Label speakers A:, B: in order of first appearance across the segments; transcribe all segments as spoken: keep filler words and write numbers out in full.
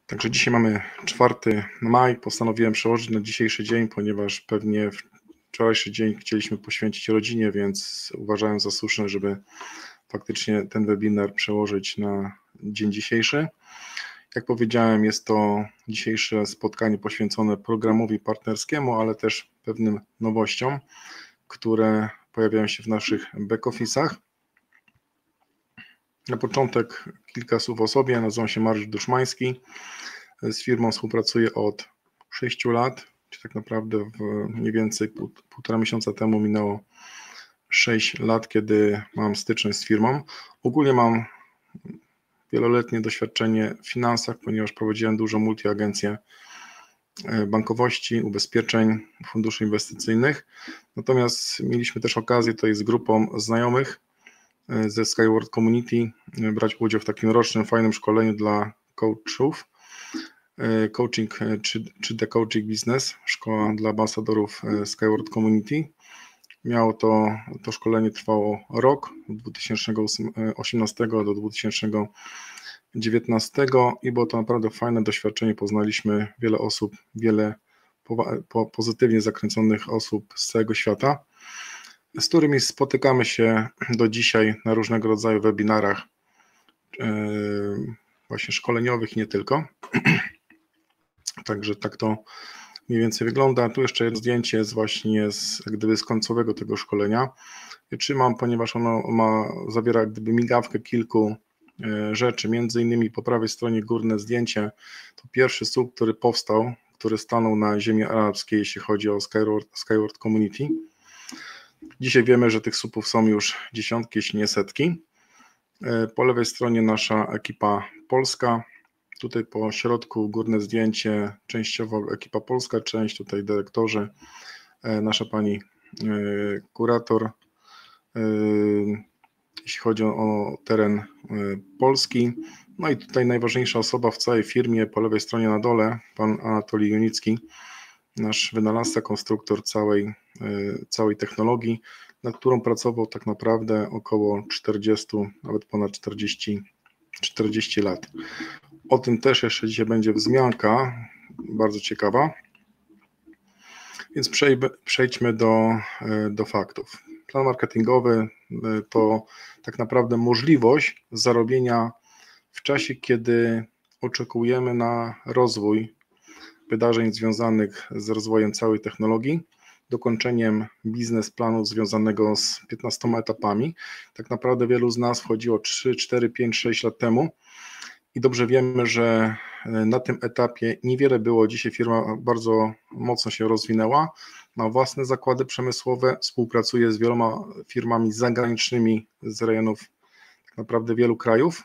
A: Także dzisiaj mamy czwarty maj, postanowiłem przełożyć na dzisiejszy dzień, ponieważ pewnie wczorajszy dzień chcieliśmy poświęcić rodzinie, więc uważałem za słuszne, żeby faktycznie ten webinar przełożyć na dzień dzisiejszy. Jak powiedziałem, jest to dzisiejsze spotkanie poświęcone programowi partnerskiemu, ale też pewnym nowościom, które pojawiają się w naszych back-office'ach. Na początek kilka słów o sobie. Nazywam się Mariusz Duszmański. Z firmą współpracuję od sześciu lat, czy tak naprawdę w mniej więcej pół, półtora miesiąca temu minęło sześć lat, kiedy mam styczność z firmą. Ogólnie mam wieloletnie doświadczenie w finansach, ponieważ prowadziłem dużo multiagencje bankowości, ubezpieczeń, funduszy inwestycyjnych. Natomiast mieliśmy też okazję tutaj z grupą znajomych ze Skyward Community brać udział w takim rocznym, fajnym szkoleniu dla coachów. Coaching czy The Coaching Business, szkoła dla ambasadorów Skyward Community. Miało to, to szkolenie trwało rok, od dwa tysiące osiemnastego do dwa tysiące dziewiętnastego i było to naprawdę fajne doświadczenie. Poznaliśmy wiele osób, wiele po, pozytywnie zakręconych osób z całego świata, z którymi spotykamy się do dzisiaj na różnego rodzaju webinarach właśnie szkoleniowych i nie tylko. Także tak to mniej więcej wygląda. Tu jeszcze jedno zdjęcie jest właśnie z, jak gdyby z końcowego tego szkolenia. Ja trzymam, ponieważ ono ma, zawiera jak gdyby migawkę kilku e, rzeczy, między innymi po prawej stronie górne zdjęcie, to pierwszy słup, który powstał, który stanął na ziemi arabskiej, jeśli chodzi o Skyward, Skyward Community. Dzisiaj wiemy, że tych słupów są już dziesiątki, jeśli nie setki. E, po lewej stronie nasza ekipa polska. Tutaj po środku górne zdjęcie, częściowo ekipa polska, część tutaj dyrektorzy, nasza pani kurator, jeśli chodzi o teren Polski. No i tutaj najważniejsza osoba w całej firmie, po lewej stronie na dole, pan Anatolij Junicki, nasz wynalazca, konstruktor całej, całej technologii, nad którą pracował tak naprawdę około czterdzieści, nawet ponad czterdzieści, czterdzieści lat. O tym też jeszcze dzisiaj będzie wzmianka, bardzo ciekawa. Więc przejdźmy do, do faktów. Plan marketingowy to tak naprawdę możliwość zarobienia w czasie, kiedy oczekujemy na rozwój wydarzeń związanych z rozwojem całej technologii, dokończeniem biznesplanu związanego z piętnastoma etapami. Tak naprawdę wielu z nas wchodziło trzy, cztery, pięć, sześć lat temu. I dobrze wiemy, że na tym etapie niewiele było. Dzisiaj firma bardzo mocno się rozwinęła, ma własne zakłady przemysłowe, współpracuje z wieloma firmami zagranicznymi z rejonów tak naprawdę wielu krajów.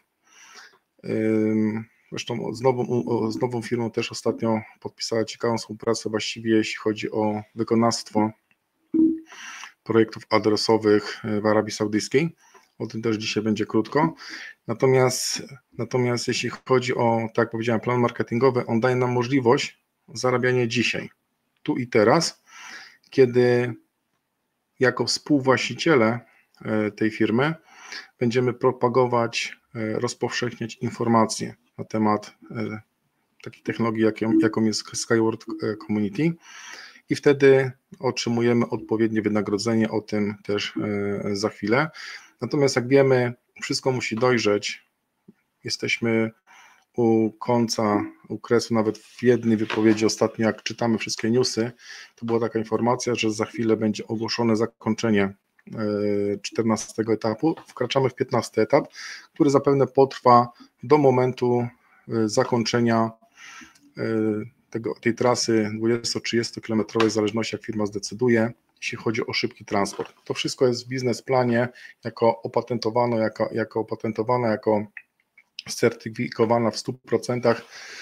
A: Zresztą z nową, z nową firmą też ostatnio podpisała ciekawą współpracę, właściwie jeśli chodzi o wykonawstwo projektów adresowych w Arabii Saudyjskiej. O tym też dzisiaj będzie krótko. Natomiast, natomiast jeśli chodzi o, tak jak powiedziałem, plan marketingowy, on daje nam możliwość zarabiania dzisiaj, tu i teraz, kiedy jako współwłaściciele tej firmy będziemy propagować, rozpowszechniać informacje na temat takiej technologii, jaką, jaką jest Skyward Community i wtedy otrzymujemy odpowiednie wynagrodzenie, o tym też za chwilę. Natomiast jak wiemy, wszystko musi dojrzeć. Jesteśmy u końca, u kresu, nawet w jednej wypowiedzi ostatnio, jak czytamy wszystkie newsy, to była taka informacja, że za chwilę będzie ogłoszone zakończenie czternastego etapu. Wkraczamy w piętnasty etap, który zapewne potrwa do momentu zakończenia tego, tej trasy dwudziesto-trzydziestokilometrowej, w zależności jak firma zdecyduje, jeśli chodzi o szybki transport. To wszystko jest w biznesplanie jako opatentowane, jako, jako opatentowane, jako certyfikowana w stu procentach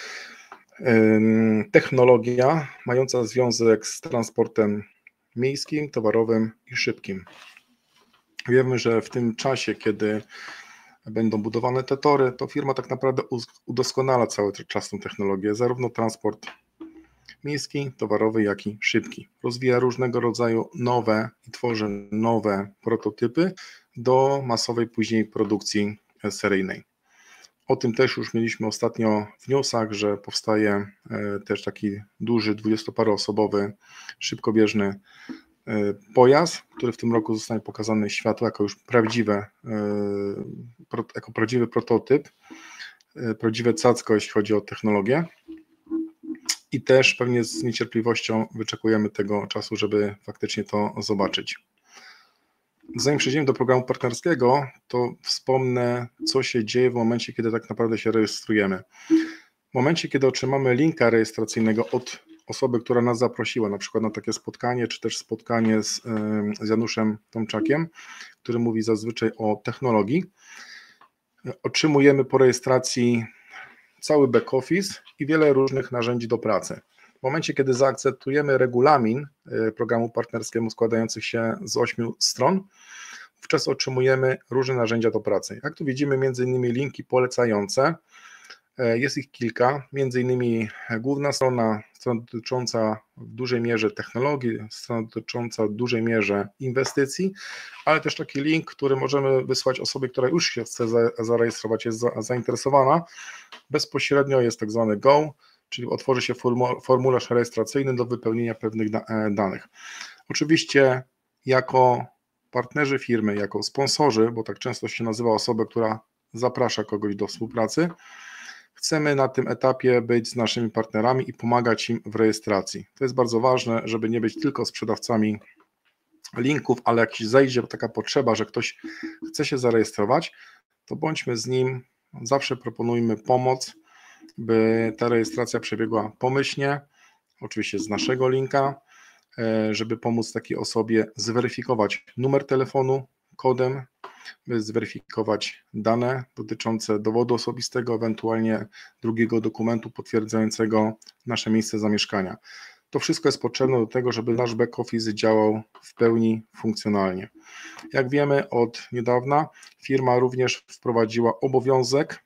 A: technologia mająca związek z transportem miejskim, towarowym i szybkim. Wiemy, że w tym czasie, kiedy będą budowane te tory, to firma tak naprawdę udoskonala cały czas tą technologię, zarówno transport miejski, towarowy, jak i szybki. Rozwija różnego rodzaju nowe i tworzy nowe prototypy do masowej później produkcji seryjnej. O tym też już mieliśmy ostatnio w newsach, że powstaje też taki duży dwudziestoparoosobowy, szybkobieżny pojazd, który w tym roku zostanie pokazany światu jako już prawdziwe, jako prawdziwy prototyp, prawdziwe cacko, jeśli chodzi o technologię. I też pewnie z niecierpliwością wyczekujemy tego czasu, żeby faktycznie to zobaczyć. Zanim przejdziemy do programu partnerskiego, to wspomnę, co się dzieje w momencie, kiedy tak naprawdę się rejestrujemy. W momencie, kiedy otrzymamy linka rejestracyjnego od osoby, która nas zaprosiła, na przykład na takie spotkanie, czy też spotkanie z, z Januszem Tomczakiem, który mówi zazwyczaj o technologii, otrzymujemy po rejestracji cały back office i wiele różnych narzędzi do pracy. W momencie, kiedy zaakceptujemy regulamin programu partnerskiego składający się z ośmiu stron, wówczas otrzymujemy różne narzędzia do pracy. Jak tu widzimy, między innymi linki polecające, jest ich kilka, między innymi główna strona, strona dotycząca w dużej mierze technologii, strona dotycząca w dużej mierze inwestycji, ale też taki link, który możemy wysłać osobie, która już się chce zarejestrować, jest zainteresowana. Bezpośrednio jest tak zwany go, czyli otworzy się formularz rejestracyjny do wypełnienia pewnych danych. Oczywiście jako partnerzy firmy, jako sponsorzy, bo tak często się nazywa osobę, która zaprasza kogoś do współpracy, chcemy na tym etapie być z naszymi partnerami i pomagać im w rejestracji. To jest bardzo ważne, żeby nie być tylko sprzedawcami linków, ale jak się zajdzie taka potrzeba, że ktoś chce się zarejestrować, to bądźmy z nim, zawsze proponujmy pomoc, by ta rejestracja przebiegła pomyślnie, oczywiście z naszego linka, żeby pomóc takiej osobie zweryfikować numer telefonu kodem, by zweryfikować dane dotyczące dowodu osobistego, ewentualnie drugiego dokumentu potwierdzającego nasze miejsce zamieszkania. To wszystko jest potrzebne do tego, żeby nasz back office działał w pełni funkcjonalnie. Jak wiemy, od niedawna firma również wprowadziła obowiązek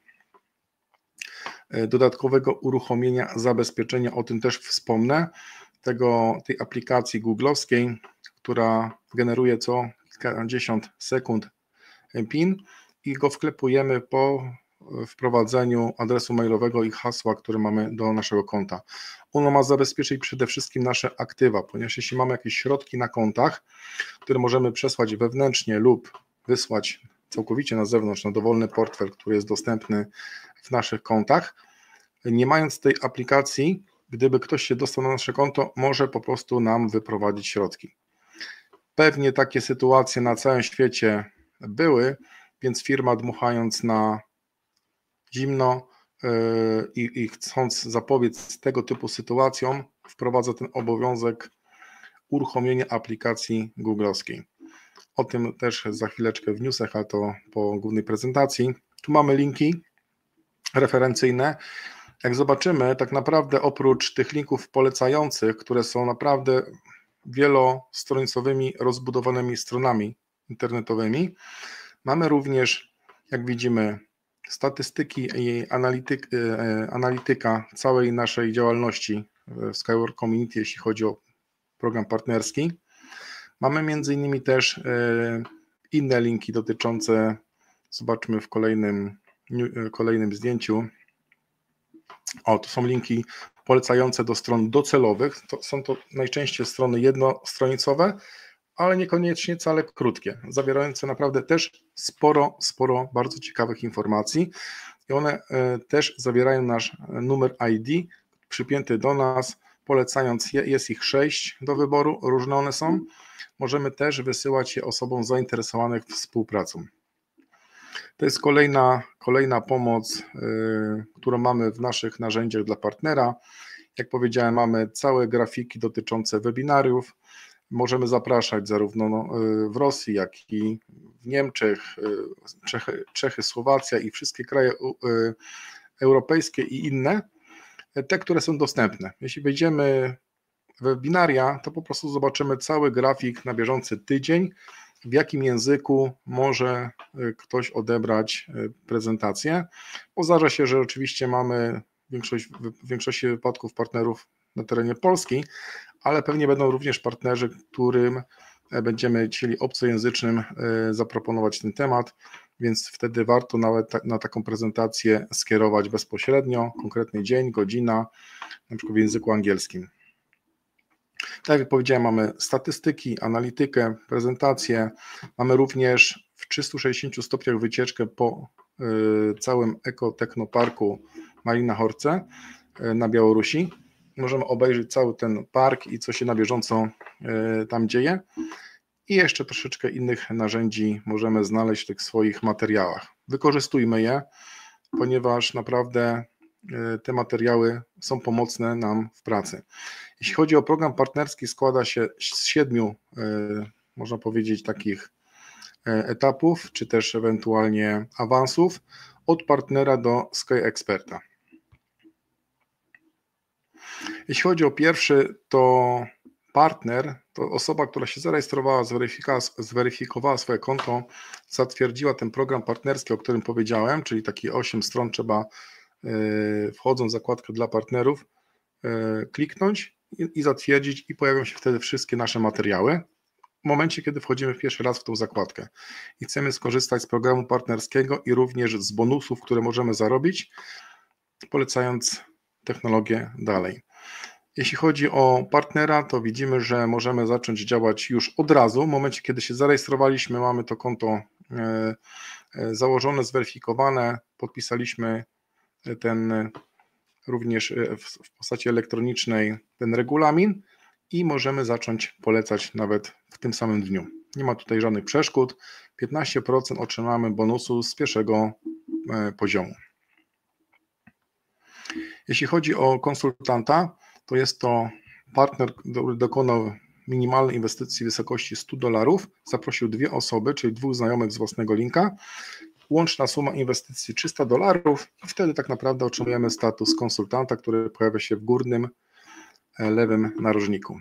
A: dodatkowego uruchomienia zabezpieczenia, o tym też wspomnę, tego, tej aplikacji googlowskiej, która generuje co kilkadziesiąt sekund PIN i go wklepujemy po wprowadzeniu adresu mailowego i hasła, które mamy do naszego konta. Ono ma zabezpieczyć przede wszystkim nasze aktywa, ponieważ jeśli mamy jakieś środki na kontach, które możemy przesłać wewnętrznie lub wysłać całkowicie na zewnątrz, na dowolny portfel, który jest dostępny w naszych kontach, nie mając tej aplikacji, gdyby ktoś się dostał na nasze konto, może po prostu nam wyprowadzić środki. Pewnie takie sytuacje na całym świecie były, więc firma, dmuchając na zimno yy, i, i chcąc zapobiec tego typu sytuacjom, wprowadza ten obowiązek uruchomienia aplikacji googlowskiej. O tym też za chwileczkę w newsach, a to po głównej prezentacji. Tu mamy linki referencyjne. Jak zobaczymy, tak naprawdę oprócz tych linków polecających, które są naprawdę wielostronicowymi, rozbudowanymi stronami internetowymi, mamy również, jak widzimy, statystyki i analityk, analityka całej naszej działalności w Skywork Community, jeśli chodzi o program partnerski. Mamy między innymi też inne linki dotyczące, zobaczmy w kolejnym, kolejnym zdjęciu, o, to są linki polecające do stron docelowych. To są to najczęściej strony jednostronicowe, ale niekoniecznie wcale krótkie, zawierające naprawdę też sporo, sporo bardzo ciekawych informacji i one też zawierają nasz numer I D przypięty do nas, polecając je, jest ich sześć do wyboru, różne one są. Możemy też wysyłać je osobom zainteresowanych współpracą. To jest kolejna, kolejna pomoc, yy, którą mamy w naszych narzędziach dla partnera. Jak powiedziałem, mamy całe grafiki dotyczące webinariów. Możemy zapraszać zarówno w Rosji, jak i w Niemczech, Czechy, Czechy, Słowacja i wszystkie kraje europejskie i inne, te, które są dostępne. Jeśli wejdziemy w webinaria, to po prostu zobaczymy cały grafik na bieżący tydzień, w jakim języku może ktoś odebrać prezentację. Bo zdarza się, że oczywiście mamy większość, w większości wypadków partnerów na terenie Polski, ale pewnie będą również partnerzy, którym będziemy chcieli obcojęzycznym zaproponować ten temat. więc wtedy warto nawet na taką prezentację skierować bezpośrednio, konkretny dzień, godzina, na przykład w języku angielskim. Tak jak powiedziałem, mamy statystyki, analitykę, prezentację, mamy również w trzystu sześćdziesięciu stopniach wycieczkę po całym ekotechnoparku Malina Horce na Białorusi. Możemy obejrzeć cały ten park i co się na bieżąco tam dzieje. I jeszcze troszeczkę innych narzędzi możemy znaleźć w tych swoich materiałach. Wykorzystujmy je, ponieważ naprawdę te materiały są pomocne nam w pracy. Jeśli chodzi o program partnerski, składa się z siedmiu, można powiedzieć, takich etapów, czy też ewentualnie awansów od partnera do SkyExperta. Jeśli chodzi o pierwszy, to partner, to osoba, która się zarejestrowała, zweryfikowała, zweryfikowała swoje konto, zatwierdziła ten program partnerski, o którym powiedziałem, czyli taki osiem stron trzeba, wchodząc w zakładkę dla partnerów, kliknąć i zatwierdzić i pojawią się wtedy wszystkie nasze materiały. W momencie, kiedy wchodzimy pierwszy raz w tą zakładkę i chcemy skorzystać z programu partnerskiego i również z bonusów, które możemy zarobić, polecając technologię dalej. Jeśli chodzi o partnera, to widzimy, że możemy zacząć działać już od razu. W momencie, kiedy się zarejestrowaliśmy, mamy to konto założone, zweryfikowane, podpisaliśmy ten również w postaci elektronicznej ten regulamin i możemy zacząć polecać nawet w tym samym dniu. Nie ma tutaj żadnych przeszkód. piętnaście procent otrzymamy bonusu z pierwszego poziomu. Jeśli chodzi o konsultanta, to jest to partner, który dokonał minimalnej inwestycji w wysokości stu dolarów, zaprosił dwie osoby, czyli dwóch znajomych z własnego linka. Łączna suma inwestycji trzysta dolarów i wtedy tak naprawdę otrzymujemy status konsultanta, który pojawia się w górnym lewym narożniku.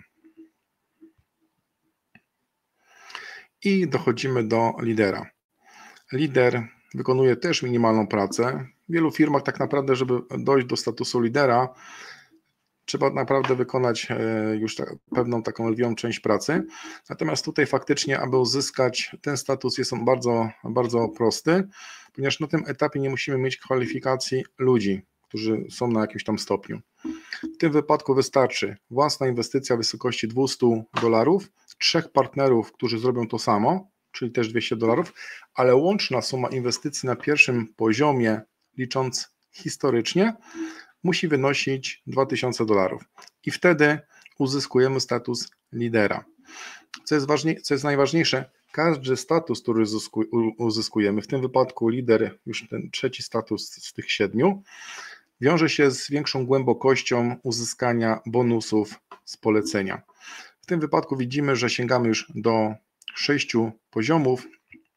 A: I dochodzimy do lidera. Lider wykonuje też minimalną pracę. W wielu firmach tak naprawdę, żeby dojść do statusu lidera, trzeba naprawdę wykonać już pewną taką lwią część pracy. Natomiast tutaj faktycznie, aby uzyskać ten status, jest on bardzo, bardzo prosty, ponieważ na tym etapie nie musimy mieć kwalifikacji ludzi, którzy są na jakimś tam stopniu. W tym wypadku wystarczy własna inwestycja w wysokości dwieście dolarów, trzech partnerów, którzy zrobią to samo, czyli też dwieście dolarów, ale łączna suma inwestycji na pierwszym poziomie, licząc historycznie, musi wynosić dwa tysiące dolarów i wtedy uzyskujemy status lidera. Co jest, ważniej, co jest najważniejsze, każdy status, który uzyskujemy, w tym wypadku lider, już ten trzeci status z tych siedmiu, wiąże się z większą głębokością uzyskania bonusów z polecenia. W tym wypadku widzimy, że sięgamy już do sześciu poziomów,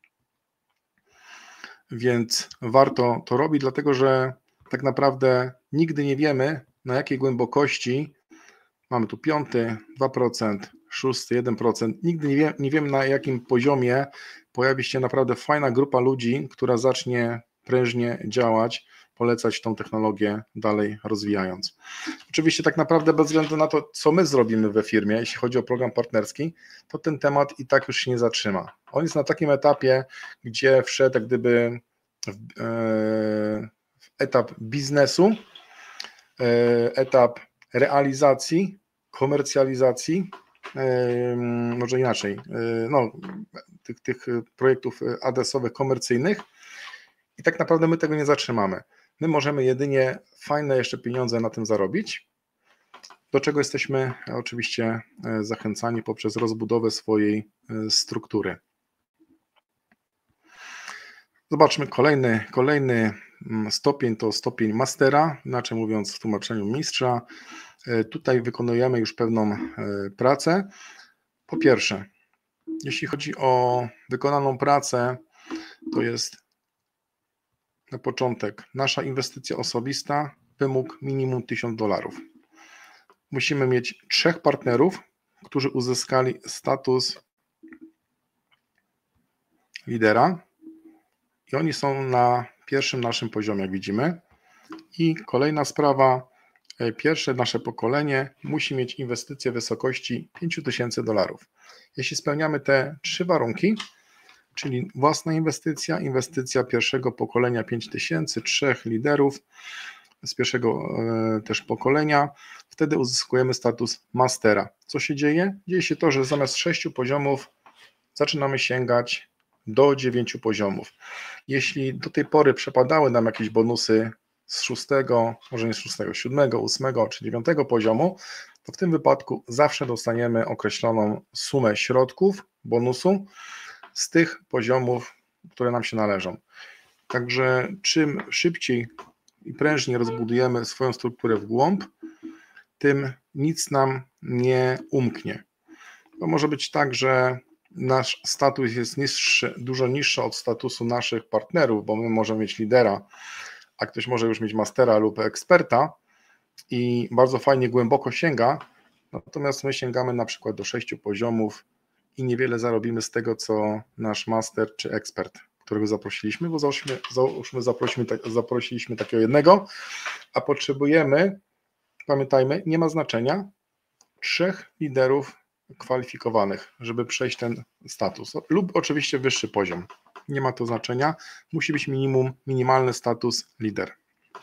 A: więc warto to robić, dlatego że tak naprawdę nigdy nie wiemy, na jakiej głębokości, mamy tu piąty, dwa procent, szósty, jeden procent, nigdy nie, wie, nie wiemy, na jakim poziomie pojawi się naprawdę fajna grupa ludzi, która zacznie prężnie działać, polecać tą technologię dalej rozwijając. Oczywiście tak naprawdę bez względu na to, co my zrobimy we firmie, jeśli chodzi o program partnerski, to ten temat i tak już się nie zatrzyma. On jest na takim etapie, gdzie wszedł jak gdyby w, w etap biznesu, etap realizacji, komercjalizacji, może inaczej, no, tych, tych projektów adresowych, komercyjnych i tak naprawdę my tego nie zatrzymamy. My możemy jedynie fajne jeszcze pieniądze na tym zarobić, do czego jesteśmy oczywiście zachęcani poprzez rozbudowę swojej struktury. Zobaczmy kolejny, kolejny stopień, to stopień mastera, inaczej mówiąc w tłumaczeniu mistrza. Tutaj wykonujemy już pewną pracę. Po pierwsze, jeśli chodzi o wykonaną pracę, to jest na początek nasza inwestycja osobista, wymóg minimum tysiąc dolarów. Musimy mieć trzech partnerów, którzy uzyskali status lidera i oni są na pierwszym naszym poziomie, jak widzimy. I kolejna sprawa, pierwsze nasze pokolenie musi mieć inwestycję w wysokości pięć tysięcy dolarów. Jeśli spełniamy te trzy warunki, czyli własna inwestycja, inwestycja pierwszego pokolenia pięć tysięcy, trzech liderów z pierwszego e, też pokolenia, wtedy uzyskujemy status mastera. Co się dzieje? Dzieje się to, że zamiast sześciu poziomów zaczynamy sięgać do dziewięciu poziomów. Jeśli do tej pory przepadały nam jakieś bonusy z szóstego, może nie z szóstego, siódmego, ósmego czy dziewiątego poziomu, to w tym wypadku zawsze dostaniemy określoną sumę środków, bonusu z tych poziomów, które nam się należą. Także czym szybciej i prężniej rozbudujemy swoją strukturę w głąb, tym nic nam nie umknie. To może być tak, że nasz status jest niższy, dużo niższy od statusu naszych partnerów, bo my możemy mieć lidera, a ktoś może już mieć mastera lub eksperta i bardzo fajnie głęboko sięga, natomiast my sięgamy na przykład do sześciu poziomów i niewiele zarobimy z tego, co nasz master czy ekspert, którego zaprosiliśmy, bo załóżmy, załóżmy zaprosiliśmy, zaprosiliśmy takiego jednego, a potrzebujemy, pamiętajmy, nie ma znaczenia, trzech liderów kwalifikowanych, żeby przejść ten status, lub oczywiście wyższy poziom. Nie ma to znaczenia, musi być minimum, minimalny status lider.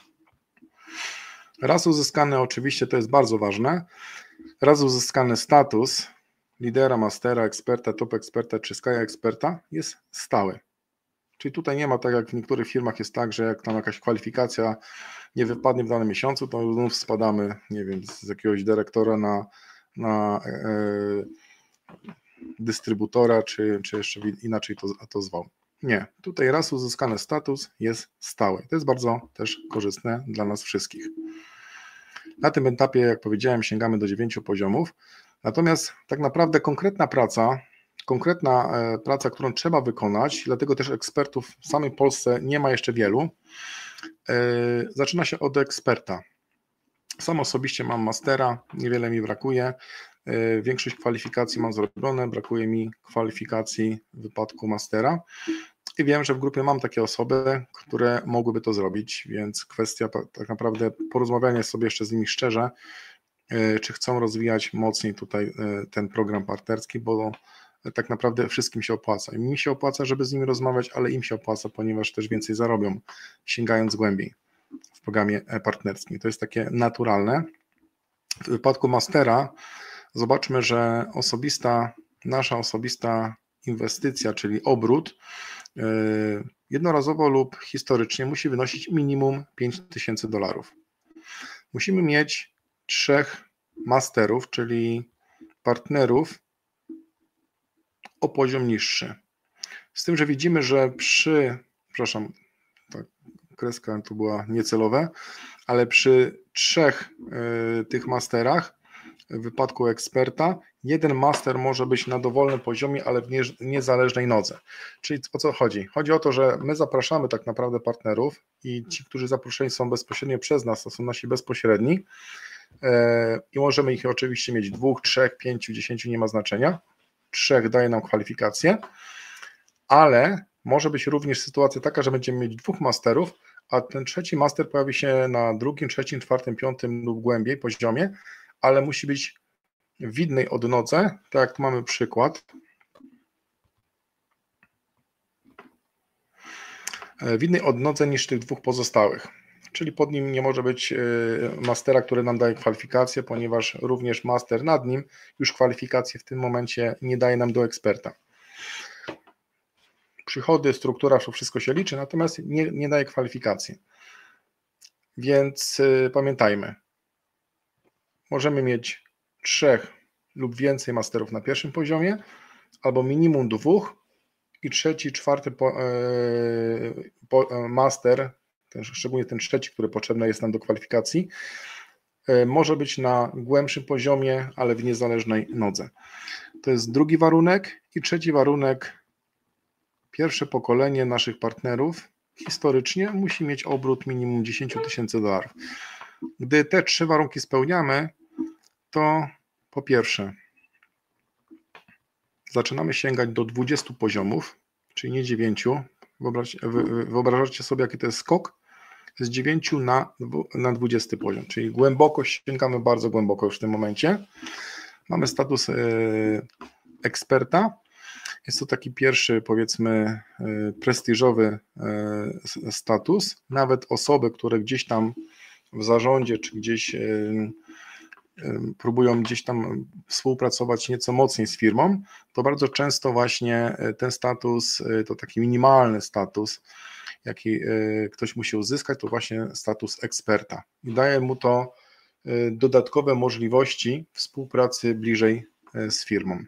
A: Raz uzyskany, oczywiście to jest bardzo ważne, raz uzyskany status lidera, mastera, eksperta, top eksperta czy sky eksperta jest stały. Czyli tutaj nie ma tak jak w niektórych firmach jest tak, że jak tam jakaś kwalifikacja nie wypadnie w danym miesiącu, to znów spadamy, nie wiem, z jakiegoś dyrektora na, na e, dystrybutora, czy, czy jeszcze inaczej to, to zwał. Nie, tutaj raz uzyskany status jest stały. To jest bardzo też korzystne dla nas wszystkich. Na tym etapie, jak powiedziałem, sięgamy do dziewięciu poziomów, natomiast tak naprawdę konkretna praca, konkretna praca, którą trzeba wykonać, dlatego też ekspertów w samej Polsce nie ma jeszcze wielu, zaczyna się od eksperta. Sam osobiście mam mastera, niewiele mi brakuje, większość kwalifikacji mam zrobione, brakuje mi kwalifikacji w wypadku mastera i wiem, że w grupie mam takie osoby, które mogłyby to zrobić, więc kwestia tak naprawdę porozmawiania sobie jeszcze z nimi szczerze, czy chcą rozwijać mocniej tutaj ten program partnerski, bo tak naprawdę wszystkim się opłaca. I mi się opłaca, żeby z nimi rozmawiać, ale im się opłaca, ponieważ też więcej zarobią, sięgając głębiej w programie partnerskim. To jest takie naturalne. W wypadku mastera zobaczmy, że osobista, nasza osobista inwestycja, czyli obrót, jednorazowo lub historycznie musi wynosić minimum pięć tysięcy dolarów. Musimy mieć trzech masterów, czyli partnerów o poziom niższy. Z tym, że widzimy, że przy, przepraszam, ta kreska tu była niecelowa, ale przy trzech y, tych masterach w wypadku eksperta jeden master może być na dowolnym poziomie, ale w nie, niezależnej nodze. Czyli o co chodzi? Chodzi o to, że my zapraszamy tak naprawdę partnerów i ci, którzy zaproszeni są bezpośrednio przez nas, to są nasi bezpośredni yy, i możemy ich oczywiście mieć dwóch, trzech, pięciu, dziesięciu, nie ma znaczenia. Trzech daje nam kwalifikację, ale może być również sytuacja taka, że będziemy mieć dwóch masterów, a ten trzeci master pojawi się na drugim, trzecim, czwartym, piątym lub głębiej poziomie, ale musi być w innej odnodze, tak jak tu mamy przykład. W innej odnodze niż tych dwóch pozostałych. Czyli pod nim nie może być mastera, który nam daje kwalifikację, ponieważ również master nad nim już kwalifikację w tym momencie nie daje nam do eksperta. Przychody, struktura, to wszystko się liczy, natomiast nie, nie daje kwalifikacji. Więc pamiętajmy, możemy mieć trzech lub więcej masterów na pierwszym poziomie, albo minimum dwóch i trzeci, czwarty po, yy, po, master, ten, szczególnie ten trzeci, który potrzebny jest nam do kwalifikacji, yy, może być na głębszym poziomie, ale w niezależnej nodze. To jest drugi warunek i trzeci warunek, pierwsze pokolenie naszych partnerów historycznie musi mieć obrót minimum dziesięć tysięcy dolarów. Gdy te trzy warunki spełniamy, to po pierwsze zaczynamy sięgać do dwudziestu poziomów, czyli nie dziewięciu. Wyobrażacie sobie, jaki to jest skok? Z dziewięciu na, na dwudziesty poziom, czyli głęboko sięgamy, bardzo głęboko już w tym momencie. Mamy status eksperta Jest to taki pierwszy, powiedzmy, prestiżowy status. Nawet osoby, które gdzieś tam w zarządzie, czy gdzieś próbują gdzieś tam współpracować nieco mocniej z firmą, to bardzo często właśnie ten status, to taki minimalny status, jaki ktoś musi uzyskać, to właśnie status eksperta. I daje mu to dodatkowe możliwości współpracy bliżej z firmą.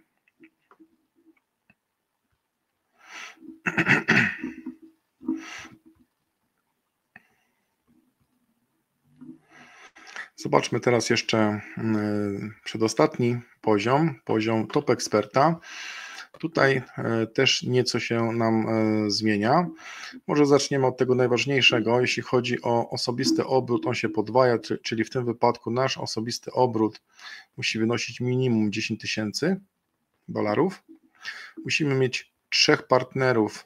A: Zobaczmy teraz jeszcze przedostatni poziom, poziom top eksperta. Tutaj też nieco się nam zmienia. Może zaczniemy od tego najważniejszego. Jeśli chodzi o osobisty obrót, on się podwaja, czyli w tym wypadku nasz osobisty obrót musi wynosić minimum dziesięć tysięcy dolarów. Musimy mieć trzech partnerów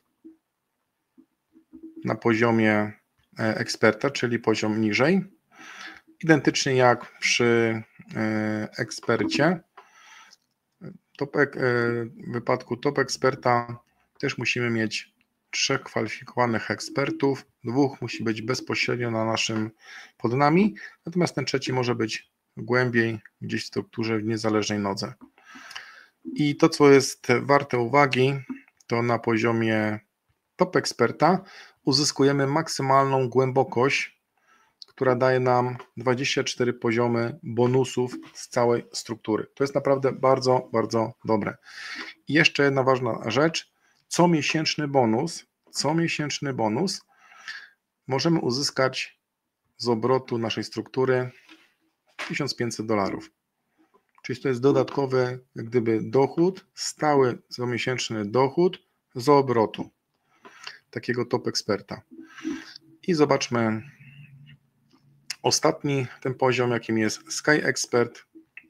A: na poziomie eksperta, czyli poziom niżej. Identycznie jak przy ekspercie. Top, w wypadku top eksperta też musimy mieć trzech kwalifikowanych ekspertów, dwóch musi być bezpośrednio na naszym, pod nami, natomiast ten trzeci może być głębiej, gdzieś w strukturze w niezależnej nodze. I to, co jest warte uwagi, to na poziomie top eksperta uzyskujemy maksymalną głębokość, która daje nam dwadzieścia cztery poziomy bonusów z całej struktury. To jest naprawdę bardzo, bardzo dobre. I jeszcze jedna ważna rzecz, comiesięczny bonus, comiesięczny bonus możemy uzyskać z obrotu naszej struktury tysiąc pięćset dolarów. Czyli to jest dodatkowy, jak gdyby dochód, stały comiesięczny dochód z obrotu takiego top eksperta. I zobaczmy ostatni ten poziom, jakim jest Sky Expert.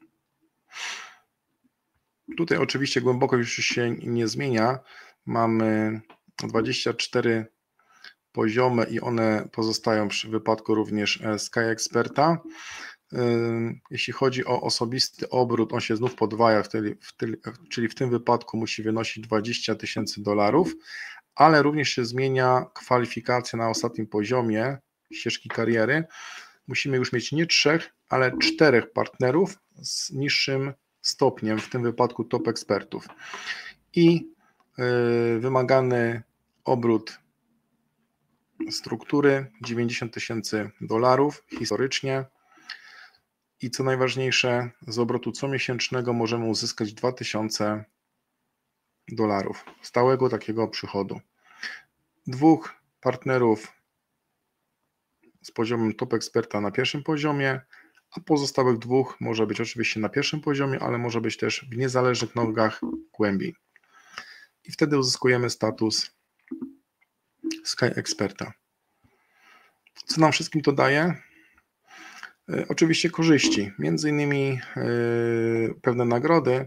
A: Tutaj oczywiście głębokość już się nie zmienia. Mamy dwadzieścia cztery poziomy i one pozostają przy wypadku również Sky Experta. Jeśli chodzi o osobisty obrót, on się znów podwaja, czyli w tym wypadku musi wynosić dwadzieścia tysięcy dolarów, ale również się zmienia kwalifikacja na ostatnim poziomie ścieżki kariery. Musimy już mieć nie trzech, ale czterech partnerów z niższym stopniem, w tym wypadku top ekspertów. I wymagany obrót struktury dziewięćdziesiąt tysięcy dolarów historycznie. I co najważniejsze, z obrotu comiesięcznego możemy uzyskać dwa tysiące dolarów stałego takiego przychodu. Dwóch partnerów z poziomem top eksperta na pierwszym poziomie, a pozostałych dwóch może być oczywiście na pierwszym poziomie, ale może być też w niezależnych nogach głębiej. I wtedy uzyskujemy status Sky Experta. Co nam wszystkim to daje? Oczywiście korzyści, między innymi pewne nagrody,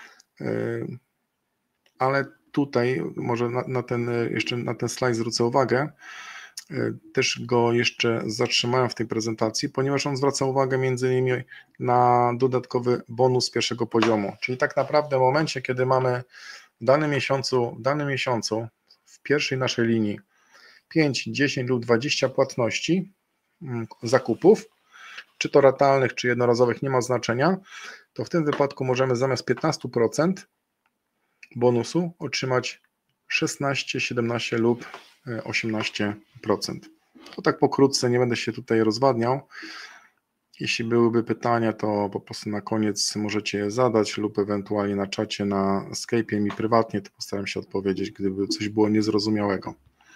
A: ale tutaj może na, na ten, jeszcze na ten slajd zwrócę uwagę, też go jeszcze zatrzymałem w tej prezentacji, ponieważ on zwraca uwagę między innymi na dodatkowy bonus pierwszego poziomu, czyli tak naprawdę w momencie, kiedy mamy w danym miesiącu, w danym miesiącu w pierwszej naszej linii pięć, dziesięć lub dwadzieścia płatności, zakupów, czy to ratalnych, czy jednorazowych, nie ma znaczenia, to w tym wypadku możemy zamiast piętnaście procent bonusu otrzymać szesnaście, siedemnaście lub osiemnaście procent. To tak pokrótce, nie będę się tutaj rozwadniał. Jeśli byłyby pytania, to po prostu na koniec możecie je zadać lub ewentualnie na czacie na Skype'ie mi prywatnie, to postaram się odpowiedzieć, gdyby coś było niezrozumiałego.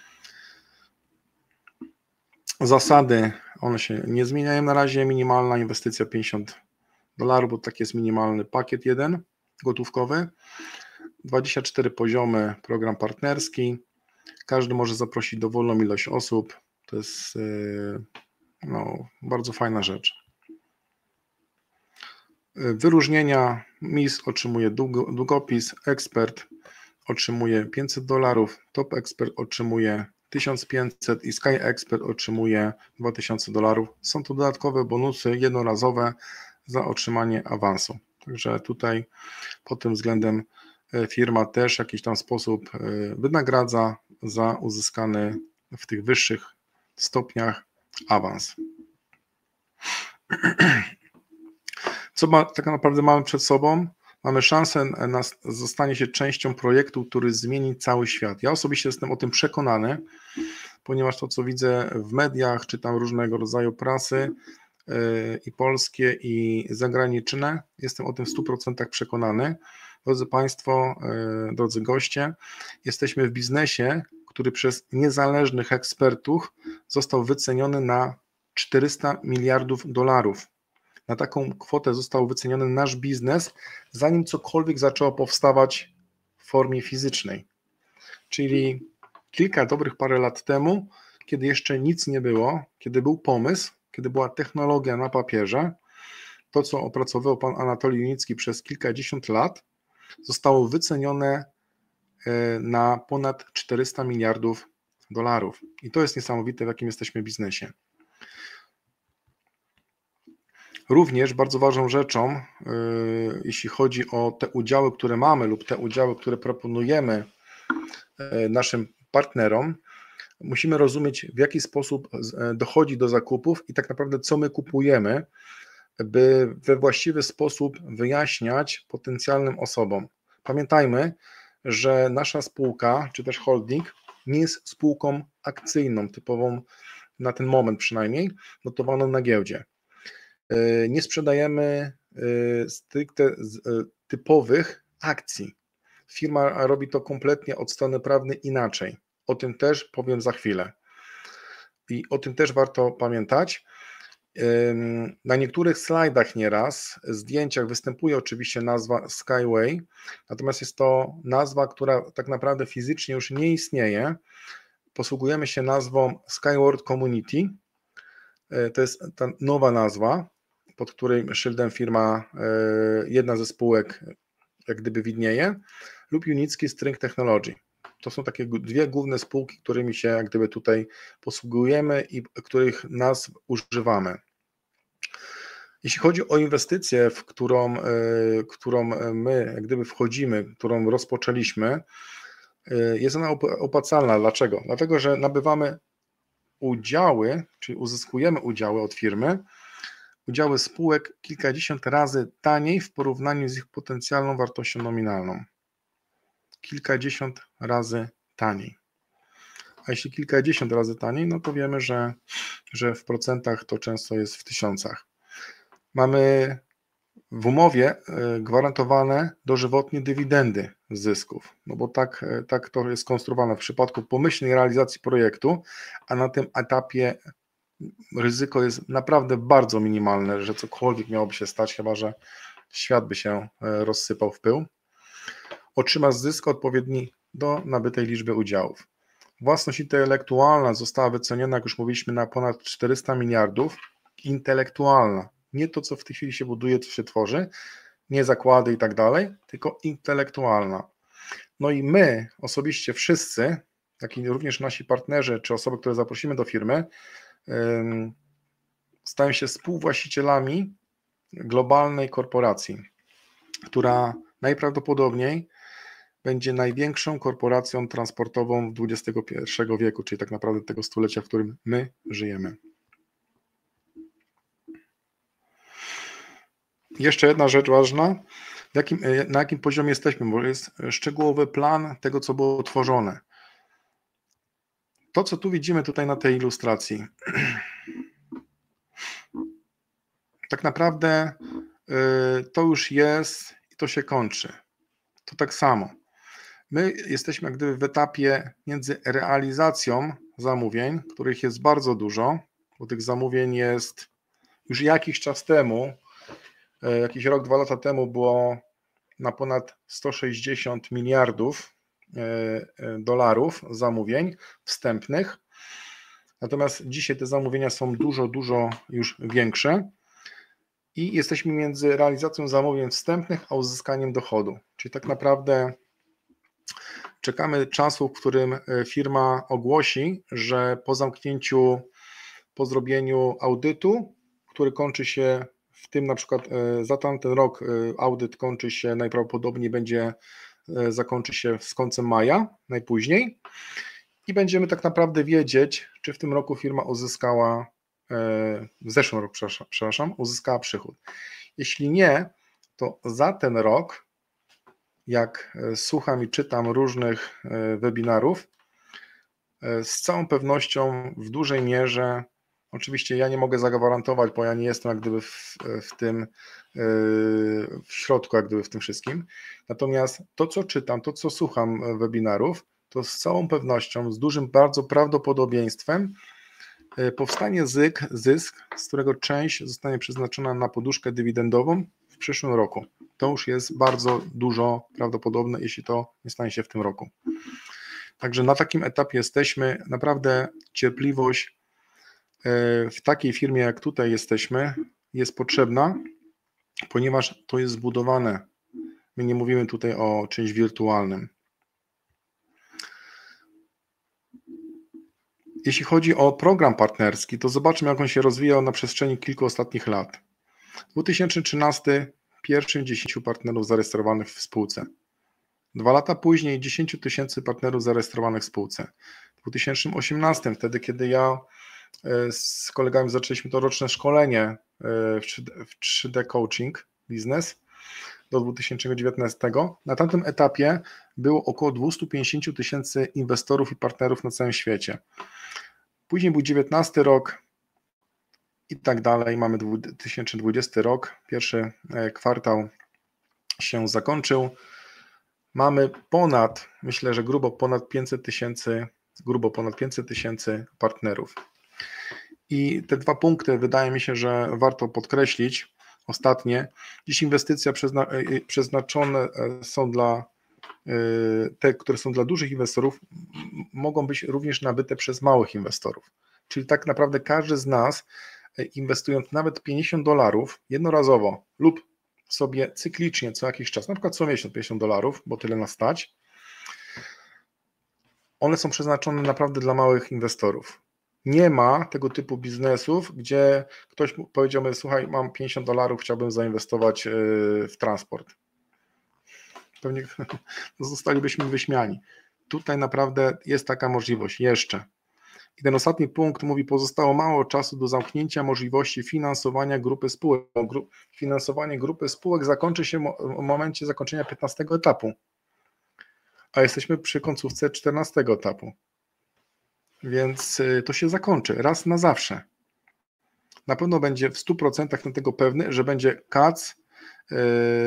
A: Zasady, one się nie zmieniają na razie, minimalna inwestycja pięćdziesiąt dolarów, bo taki jest minimalny pakiet jeden gotówkowy, dwadzieścia cztery poziomy, program partnerski, każdy może zaprosić dowolną ilość osób, to jest no, bardzo fajna rzecz. Wyróżnienia, Miss otrzymuje długopis, ekspert otrzymuje pięćset dolarów, top ekspert otrzymuje tysiąc pięćset i Sky Expert otrzymuje dwa tysiące dolarów. Są to dodatkowe bonusy jednorazowe za otrzymanie awansu. Także tutaj pod tym względem firma też w jakiś tam sposób wynagradza za uzyskany w tych wyższych stopniach awans. Co ma, tak naprawdę mamy przed sobą? Mamy szansę na zostanie się częścią projektu, który zmieni cały świat. Ja osobiście jestem o tym przekonany, ponieważ to, co widzę w mediach, czytam różnego rodzaju prasy yy, i polskie, i zagraniczne, jestem o tym w stu procentach przekonany. Drodzy Państwo, yy, drodzy goście, jesteśmy w biznesie, który przez niezależnych ekspertów został wyceniony na czterysta miliardów dolarów. Na taką kwotę został wyceniony nasz biznes, zanim cokolwiek zaczęło powstawać w formie fizycznej. Czyli kilka dobrych parę lat temu, kiedy jeszcze nic nie było, kiedy był pomysł, kiedy była technologia na papierze, to, co opracowywał pan Anatolij Junicki przez kilkadziesiąt lat, zostało wycenione na ponad czterysta miliardów dolarów. I to jest niesamowite, w jakim jesteśmy biznesie. Również bardzo ważną rzeczą, yy, jeśli chodzi o te udziały, które mamy lub te udziały, które proponujemy yy, naszym partnerom, musimy rozumieć, w jaki sposób yy, dochodzi do zakupów i tak naprawdę co my kupujemy, by we właściwy sposób wyjaśniać potencjalnym osobom. Pamiętajmy, że nasza spółka, czy też holding, nie jest spółką akcyjną, typową na ten moment przynajmniej, notowaną na giełdzie. Nie sprzedajemy stricte typowych akcji. Firma robi to kompletnie od strony prawnej inaczej. O tym też powiem za chwilę. I o tym też warto pamiętać. Na niektórych slajdach nieraz, zdjęciach występuje oczywiście nazwa Skyway, natomiast jest to nazwa, która tak naprawdę fizycznie już nie istnieje. Posługujemy się nazwą Skyward Community. To jest ta nowa nazwa, pod której szyldem firma, jedna ze spółek jak gdyby widnieje, lub Junicki String Technology. To są takie dwie główne spółki, którymi się jak gdyby tutaj posługujemy i których nazw używamy. Jeśli chodzi o inwestycję, w którą, którą my jak gdyby wchodzimy, którą rozpoczęliśmy, jest ona opłacalna. Dlaczego? Dlatego, że nabywamy udziały, czyli uzyskujemy udziały od firmy, udziały spółek kilkadziesiąt razy taniej w porównaniu z ich potencjalną wartością nominalną. Kilkadziesiąt razy taniej. A jeśli kilkadziesiąt razy taniej, no to wiemy, że, że w procentach to często jest w tysiącach. Mamy w umowie gwarantowane dożywotnie dywidendy z zysków, no bo tak, tak to jest skonstruowane w przypadku pomyślnej realizacji projektu, a na tym etapie ryzyko jest naprawdę bardzo minimalne, że cokolwiek miałoby się stać, chyba że świat by się rozsypał w pył. Otrzyma zysk odpowiedni do nabytej liczby udziałów. Własność intelektualna została wyceniona, jak już mówiliśmy, na ponad czterysta miliardów. Intelektualna. Nie to, co w tej chwili się buduje, co się tworzy, nie zakłady i tak dalej, tylko intelektualna. No i my osobiście wszyscy, jak i również nasi partnerzy, czy osoby, które zaprosimy do firmy, stają się współwłaścicielami globalnej korporacji, która najprawdopodobniej będzie największą korporacją transportową dwudziestego pierwszego wieku, czyli tak naprawdę tego stulecia, w którym my żyjemy. Jeszcze jedna rzecz ważna, w jakim, na jakim poziomie jesteśmy, bo jest szczegółowy plan tego, co było tworzone. To, co tu widzimy tutaj na tej ilustracji, tak naprawdę to już jest i to się kończy. To tak samo. My jesteśmy jak gdyby w etapie między realizacją zamówień, których jest bardzo dużo, bo tych zamówień jest już jakiś czas temu, jakiś rok, dwa lata temu było na ponad sto sześćdziesiąt miliardów dolarów zamówień wstępnych. Natomiast dzisiaj te zamówienia są dużo, dużo już większe i jesteśmy między realizacją zamówień wstępnych a uzyskaniem dochodu. Czyli tak naprawdę czekamy czasu, w którym firma ogłosi, że po zamknięciu, po zrobieniu audytu, który kończy się w tym na przykład za tamten rok, audyt kończy się najprawdopodobniej będzie zakończy się z końcem maja najpóźniej i będziemy tak naprawdę wiedzieć, czy w tym roku firma uzyskała, w zeszłym roku, przepraszam, uzyskała przychód. Jeśli nie, to za ten rok, jak słucham i czytam różnych webinarów, z całą pewnością w dużej mierze, oczywiście ja nie mogę zagwarantować, bo ja nie jestem jak gdyby w, w tym, w środku jak gdyby w tym wszystkim, natomiast to, co czytam, to, co słucham webinarów, to z całą pewnością, z dużym bardzo prawdopodobieństwem powstanie zysk, zysk, z którego część zostanie przeznaczona na poduszkę dywidendową w przyszłym roku. To już jest bardzo dużo prawdopodobne, jeśli to nie stanie się w tym roku. Także na takim etapie jesteśmy, naprawdę cierpliwość w takiej firmie, jak tutaj jesteśmy, jest potrzebna, ponieważ to jest zbudowane. My nie mówimy tutaj o czymś wirtualnym. Jeśli chodzi o program partnerski, to zobaczmy, jak on się rozwijał na przestrzeni kilku ostatnich lat. dwa tysiące trzynasty pierwszym dziesięciu partnerów zarejestrowanych w spółce. Dwa lata później dziesięć tysięcy partnerów zarejestrowanych w spółce. W dwa tysiące osiemnastym, wtedy kiedy ja z kolegami zaczęliśmy to roczne szkolenie w trzy D Coaching Business do dwa tysiące dziewiętnastego, na tamtym etapie było około dwieście pięćdziesiąt tysięcy inwestorów i partnerów na całym świecie. Później był dziewiętnasty rok i tak dalej, mamy dwa tysiące dwudziesty rok, pierwszy kwartał się zakończył. Mamy ponad, myślę, że grubo ponad pięćset tysięcy, grubo ponad pięćset tysięcy partnerów. I te dwa punkty wydaje mi się, że warto podkreślić. Ostatnie, dziś inwestycje przezna, przeznaczone są dla, te, które są dla dużych inwestorów, mogą być również nabyte przez małych inwestorów. Czyli tak naprawdę każdy z nas, inwestując nawet pięćdziesiąt dolarów jednorazowo lub sobie cyklicznie co jakiś czas, na przykład co miesiąc pięćdziesiąt dolarów, bo tyle nas stać, one są przeznaczone naprawdę dla małych inwestorów. Nie ma tego typu biznesów, gdzie ktoś powiedziałby, słuchaj, mam pięćdziesiąt dolarów, chciałbym zainwestować w transport. Pewnie zostalibyśmy wyśmiani. Tutaj naprawdę jest taka możliwość jeszcze. I ten ostatni punkt mówi, pozostało mało czasu do zamknięcia możliwości finansowania grupy spółek. Finansowanie grupy spółek zakończy się w momencie zakończenia piętnastego etapu, a jesteśmy przy końcówce czternastego etapu. Więc to się zakończy raz na zawsze. Na pewno będzie w stu procentach na tego pewny, że będzie kac yy,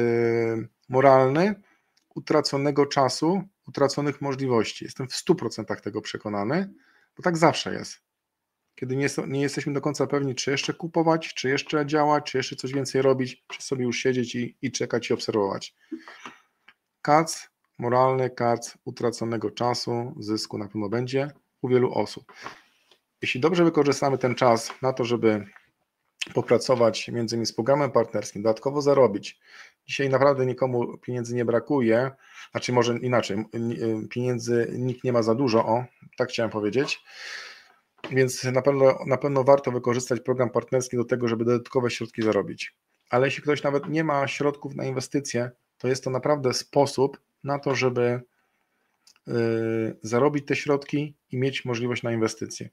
A: moralny utraconego czasu, utraconych możliwości. Jestem w stu procentach tego przekonany, bo tak zawsze jest. Kiedy nie, nie jesteśmy do końca pewni, czy jeszcze kupować, czy jeszcze działać, czy jeszcze coś więcej robić, czy sobie już siedzieć i, i czekać i obserwować. Kac moralny, kac utraconego czasu, zysku na pewno będzie u wielu osób. Jeśli dobrze wykorzystamy ten czas na to, żeby popracować między innymi z programem partnerskim, dodatkowo zarobić. Dzisiaj naprawdę nikomu pieniędzy nie brakuje, znaczy może inaczej, pieniędzy nikt nie ma za dużo, o, tak chciałem powiedzieć, więc na pewno, na pewno warto wykorzystać program partnerski do tego, żeby dodatkowe środki zarobić. Ale jeśli ktoś nawet nie ma środków na inwestycje, to jest to naprawdę sposób na to, żeby zarobić te środki i mieć możliwość na inwestycje.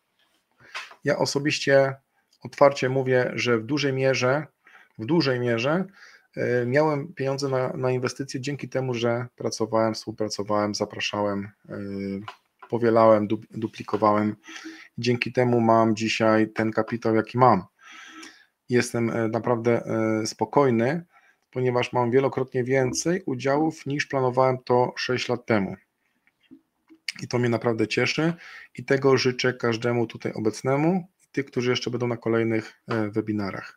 A: Ja osobiście otwarcie mówię, że w dużej mierze, w dużej mierze miałem pieniądze na, na inwestycje dzięki temu, że pracowałem, współpracowałem, zapraszałem, powielałem, duplikowałem. Dzięki temu mam dzisiaj ten kapitał, jaki mam. Jestem naprawdę spokojny, ponieważ mam wielokrotnie więcej udziałów niż planowałem to sześć lat temu. I to mnie naprawdę cieszy i tego życzę każdemu tutaj obecnemu i tych, którzy jeszcze będą na kolejnych webinarach.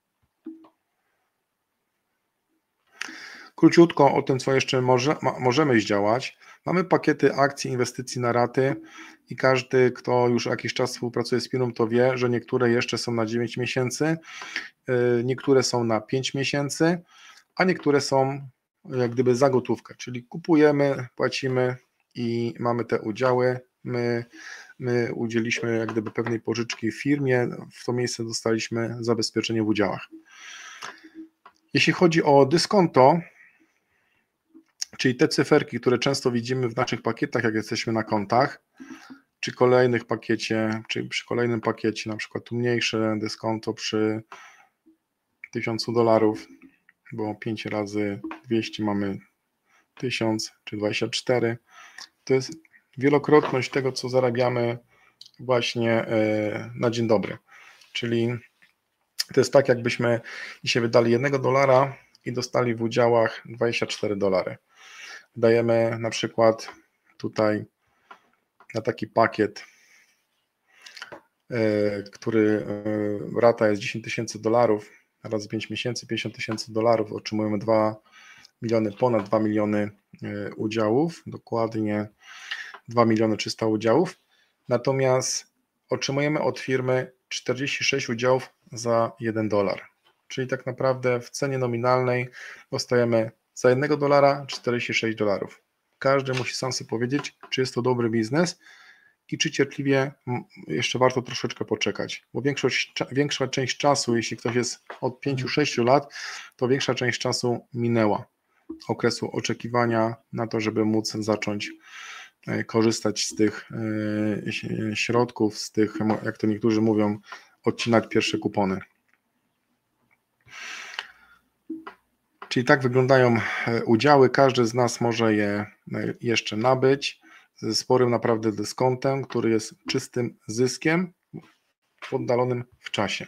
A: Króciutko o tym, co jeszcze może, ma, możemy zdziałać. Mamy pakiety akcji, inwestycji na raty i każdy, kto już jakiś czas współpracuje z firmą, to wie, że niektóre jeszcze są na dziewięć miesięcy, niektóre są na pięć miesięcy, a niektóre są jak gdyby za gotówkę, czyli kupujemy, płacimy i mamy te udziały. My, my udzieliliśmy jak gdyby pewnej pożyczki w firmie, w to miejsce dostaliśmy zabezpieczenie w udziałach. Jeśli chodzi o dyskonto, Czyli te cyferki, które często widzimy w naszych pakietach, jak jesteśmy na kontach, czy kolejnych pakiecie, czy przy kolejnym pakiecie, na przykład tu mniejsze dyskonto przy tysiącu dolarów, bo pięć razy dwieście mamy tysiąc, czy dwadzieścia cztery. To jest wielokrotność tego, co zarabiamy właśnie na dzień dobry. Czyli to jest tak, jakbyśmy dzisiaj wydali jednego dolara i dostali w udziałach dwadzieścia cztery dolary. Dajemy na przykład tutaj na taki pakiet, który rata jest dziesięć tysięcy dolarów, razy pięć miesięcy, pięćdziesiąt tysięcy dolarów, otrzymujemy dwa miliony, ponad dwa miliony udziałów, dokładnie dwa miliony trzysta udziałów, natomiast otrzymujemy od firmy czterdzieści sześć udziałów za jeden dolar, czyli tak naprawdę w cenie nominalnej dostajemy za jednego dolara czterdzieści sześć dolarów. Każdy musi sam sobie powiedzieć, czy jest to dobry biznes i czy cierpliwie jeszcze warto troszeczkę poczekać, bo większość, większa część czasu, jeśli ktoś jest od pięciu do sześciu lat, to większa część czasu minęła, okresu oczekiwania na to, żeby móc zacząć korzystać z tych środków, z tych, jak to niektórzy mówią, odcinać pierwsze kupony. Czyli tak wyglądają udziały, każdy z nas może je jeszcze nabyć ze sporym naprawdę dyskontem, który jest czystym zyskiem oddalonym w czasie.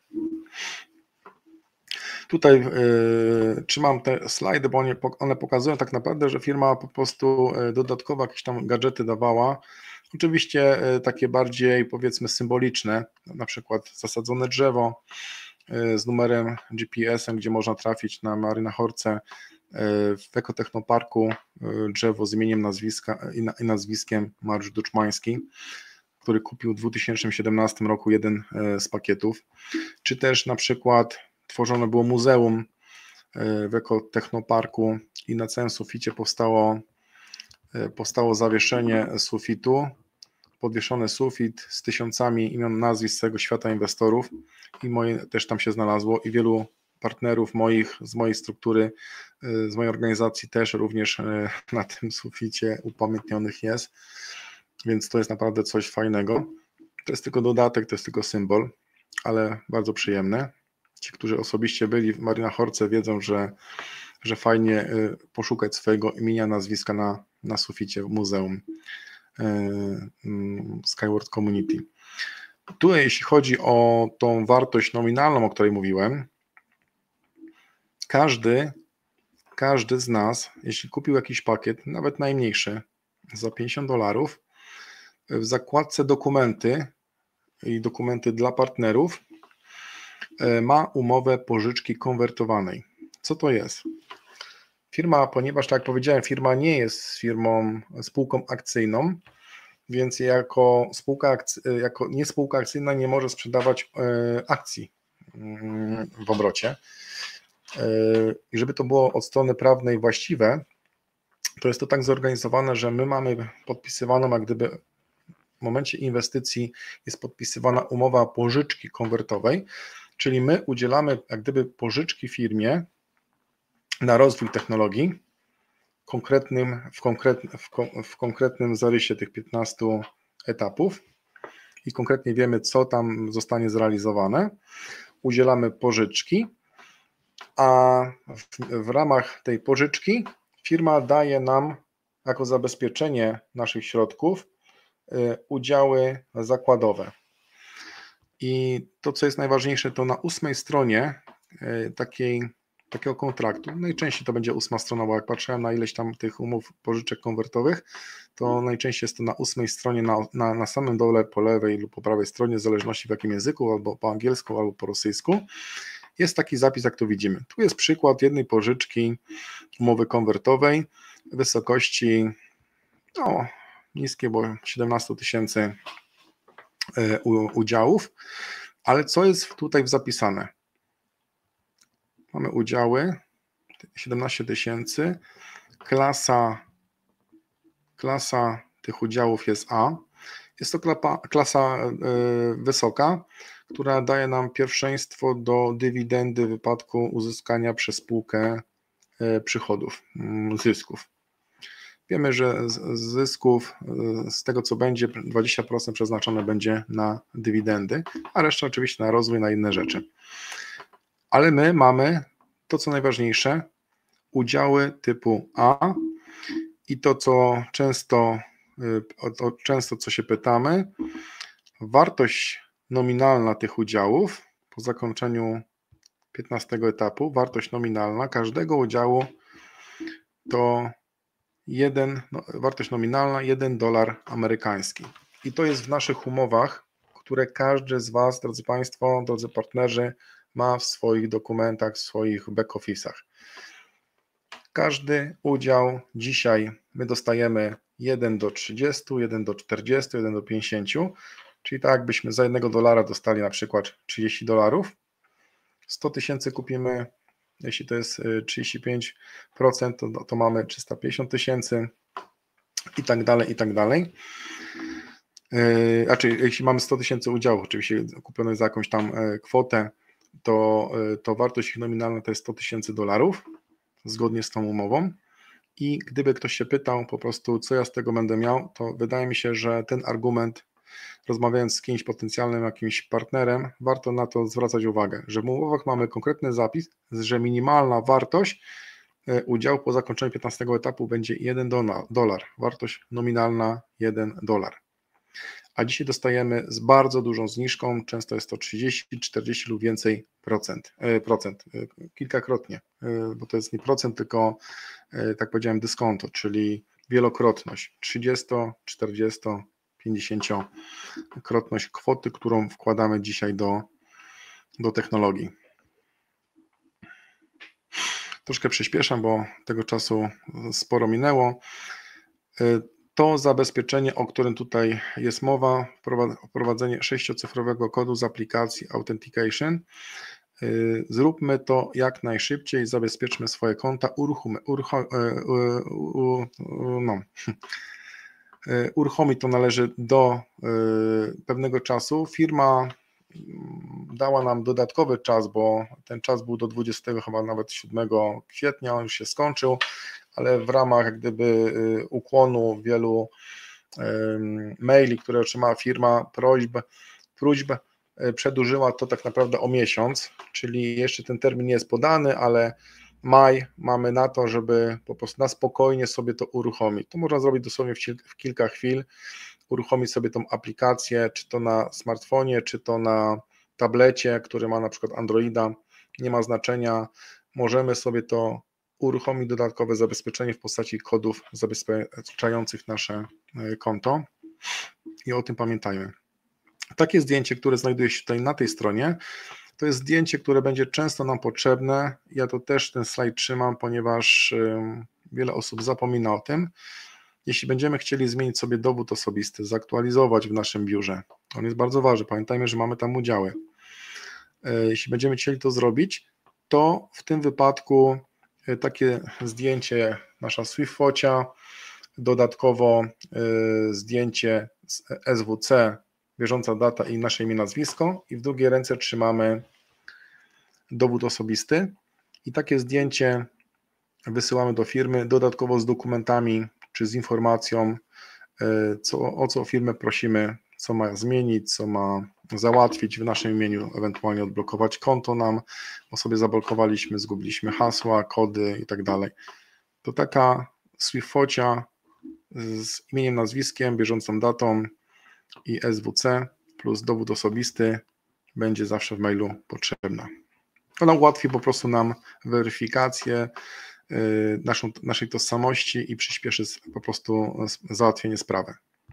A: Tutaj y, trzymam te slajdy, bo one, one pokazują tak naprawdę, że firma po prostu dodatkowo jakieś tam gadżety dawała. Oczywiście y, takie bardziej, powiedzmy, symboliczne, na przykład zasadzone drzewo y, z numerem G P S-em, gdzie można trafić na Marynachorce, y, w Ekotechnoparku y, drzewo z imieniem nazwiska, i, na, i nazwiskiem Mariusz Duczmański, który kupił w dwa tysiące siedemnastym roku jeden y, z pakietów, czy też na przykład tworzone było muzeum w Ekotechnoparku i na całym suficie powstało, powstało zawieszenie sufitu, podwieszony sufit z tysiącami imion, nazwisk z całego świata inwestorów i moje też tam się znalazło i wielu partnerów moich, z mojej struktury, z mojej organizacji też również na tym suficie upamiętnionych jest, więc to jest naprawdę coś fajnego. To jest tylko dodatek, to jest tylko symbol, ale bardzo przyjemne. Ci, którzy osobiście byli w Marynachorce, wiedzą, że, że fajnie poszukać swojego imienia, nazwiska na, na suficie muzeum Skyward Community. Tu, jeśli chodzi o tą wartość nominalną, o której mówiłem, każdy, każdy z nas, jeśli kupił jakiś pakiet, nawet najmniejszy, za pięćdziesiąt dolarów, w zakładce dokumenty i dokumenty dla partnerów, ma umowę pożyczki konwertowanej. Co to jest? Firma, ponieważ tak jak powiedziałem, firma nie jest firmą, spółką akcyjną, więc jako spółka, jako nie spółka akcyjna nie może sprzedawać akcji w obrocie. I żeby to było od strony prawnej właściwe, to jest to tak zorganizowane, że my mamy podpisywaną, jak gdyby w momencie inwestycji jest podpisywana umowa pożyczki konwertowej, czyli my udzielamy jak gdyby pożyczki firmie na rozwój technologii konkretnym, w, konkret, w, w konkretnym zarysie tych piętnastu etapów i konkretnie wiemy, co tam zostanie zrealizowane. Udzielamy pożyczki, a w, w ramach tej pożyczki firma daje nam jako zabezpieczenie naszych środków y, udziały zakładowe. I to, co jest najważniejsze, to na ósmej stronie takiej, takiego kontraktu, najczęściej to będzie ósma strona, bo jak patrzyłem na ileś tam tych umów pożyczek konwertowych, to najczęściej jest to na ósmej stronie, na, na, na samym dole po lewej lub po prawej stronie, w zależności w jakim języku, albo po angielsku, albo po rosyjsku, jest taki zapis, jak tu widzimy. Tu jest przykład jednej pożyczki umowy konwertowej w wysokości no, niskie, bo siedemnaście tysięcy udziałów, ale co jest tutaj zapisane? Mamy udziały siedemnaście tysięcy, klasa, klasa tych udziałów jest A, jest to klapa, klasa y, wysoka, która daje nam pierwszeństwo do dywidendy w wypadku uzyskania przez spółkę przychodów, zysków. Wiemy, że z zysków, z tego co będzie, dwadzieścia procent przeznaczone będzie na dywidendy, a reszta oczywiście na rozwój, na inne rzeczy. Ale my mamy to, co najważniejsze, udziały typu A i to, co często, to często co się pytamy, wartość nominalna tych udziałów po zakończeniu piętnastego etapu, wartość nominalna każdego udziału to jeden, no, wartość nominalna jeden dolar amerykański. I to jest w naszych umowach, które każdy z Was, drodzy Państwo, drodzy partnerzy, ma w swoich dokumentach, w swoich back-office'ach. Każdy udział dzisiaj my dostajemy jeden do trzydziestu, jeden do czterdziestu, jeden do pięćdziesięciu, czyli tak jakbyśmy za jednego dolara dostali na przykład trzydzieści dolarów, sto tysięcy kupimy, jeśli to jest trzydzieści pięć procent, to, to mamy trzysta pięćdziesiąt tysięcy i tak dalej, i tak dalej. Znaczy, jeśli mamy sto tysięcy udziałów, oczywiście kupionych za jakąś tam kwotę, to, to wartość ich nominalna to jest sto tysięcy dolarów, zgodnie z tą umową. I gdyby ktoś się pytał po prostu, co ja z tego będę miał, to wydaje mi się, że ten argument, rozmawiając z kimś potencjalnym, jakimś partnerem, warto na to zwracać uwagę, że w umowach mamy konkretny zapis, że minimalna wartość udziału po zakończeniu piętnastego etapu będzie jeden dolar, wartość nominalna jeden dolar. A dzisiaj dostajemy z bardzo dużą zniżką, często jest to trzydzieści, czterdzieści lub więcej procent, procent kilkakrotnie, bo to jest nie procent, tylko tak powiedziałem dyskonto, czyli wielokrotność, trzydzieści, czterdzieści, pięćdziesięciokrotność kwoty, którą wkładamy dzisiaj do, do technologii. Troszkę przyspieszam, bo tego czasu sporo minęło. To zabezpieczenie, o którym tutaj jest mowa, wprowadzenie sześciocyfrowego kodu z aplikacji Authentication. Zróbmy to jak najszybciej, zabezpieczmy swoje konta, uruchommy, uruchom, no. uruchomić to należy do pewnego czasu. Firma dała nam dodatkowy czas, bo ten czas był do dwudziestego, chyba nawet siódmego kwietnia, on już się skończył, ale w ramach jak gdyby ukłonu wielu maili, które otrzymała firma, prośb, próśb, przedłużyła to tak naprawdę o miesiąc, czyli jeszcze ten termin nie jest podany, ale maj mamy na to, żeby po prostu na spokojnie sobie to uruchomić. To można zrobić dosłownie w, w kilka chwil, uruchomić sobie tą aplikację, czy to na smartfonie, czy to na tablecie, który ma na przykład Androida, nie ma znaczenia, możemy sobie to uruchomić, dodatkowe zabezpieczenie w postaci kodów zabezpieczających nasze konto i o tym pamiętajmy. Takie zdjęcie, które znajduje się tutaj na tej stronie, to jest zdjęcie, które będzie często nam potrzebne. Ja to też ten slajd trzymam, ponieważ wiele osób zapomina o tym. Jeśli będziemy chcieli zmienić sobie dowód osobisty, zaktualizować w naszym biurze, on jest bardzo ważny, pamiętajmy, że mamy tam udziały. Jeśli będziemy chcieli to zrobić, to w tym wypadku takie zdjęcie, nasza Swift-focia, dodatkowo zdjęcie z S W C, bieżąca data i nasze imię, nazwisko, i w drugiej ręce trzymamy dowód osobisty i takie zdjęcie wysyłamy do firmy, dodatkowo z dokumentami czy z informacją, co, o co firmę prosimy, co ma zmienić, co ma załatwić w naszym imieniu, ewentualnie odblokować konto nam, bo sobie zablokowaliśmy, zgubiliśmy hasła, kody i tak dalej. To taka Swift-focia z imieniem, nazwiskiem, bieżącą datą i S W C plus dowód osobisty będzie zawsze w mailu potrzebna. Ona ułatwi po prostu nam weryfikację naszą, naszej tożsamości i przyspieszy po prostu załatwienie sprawy.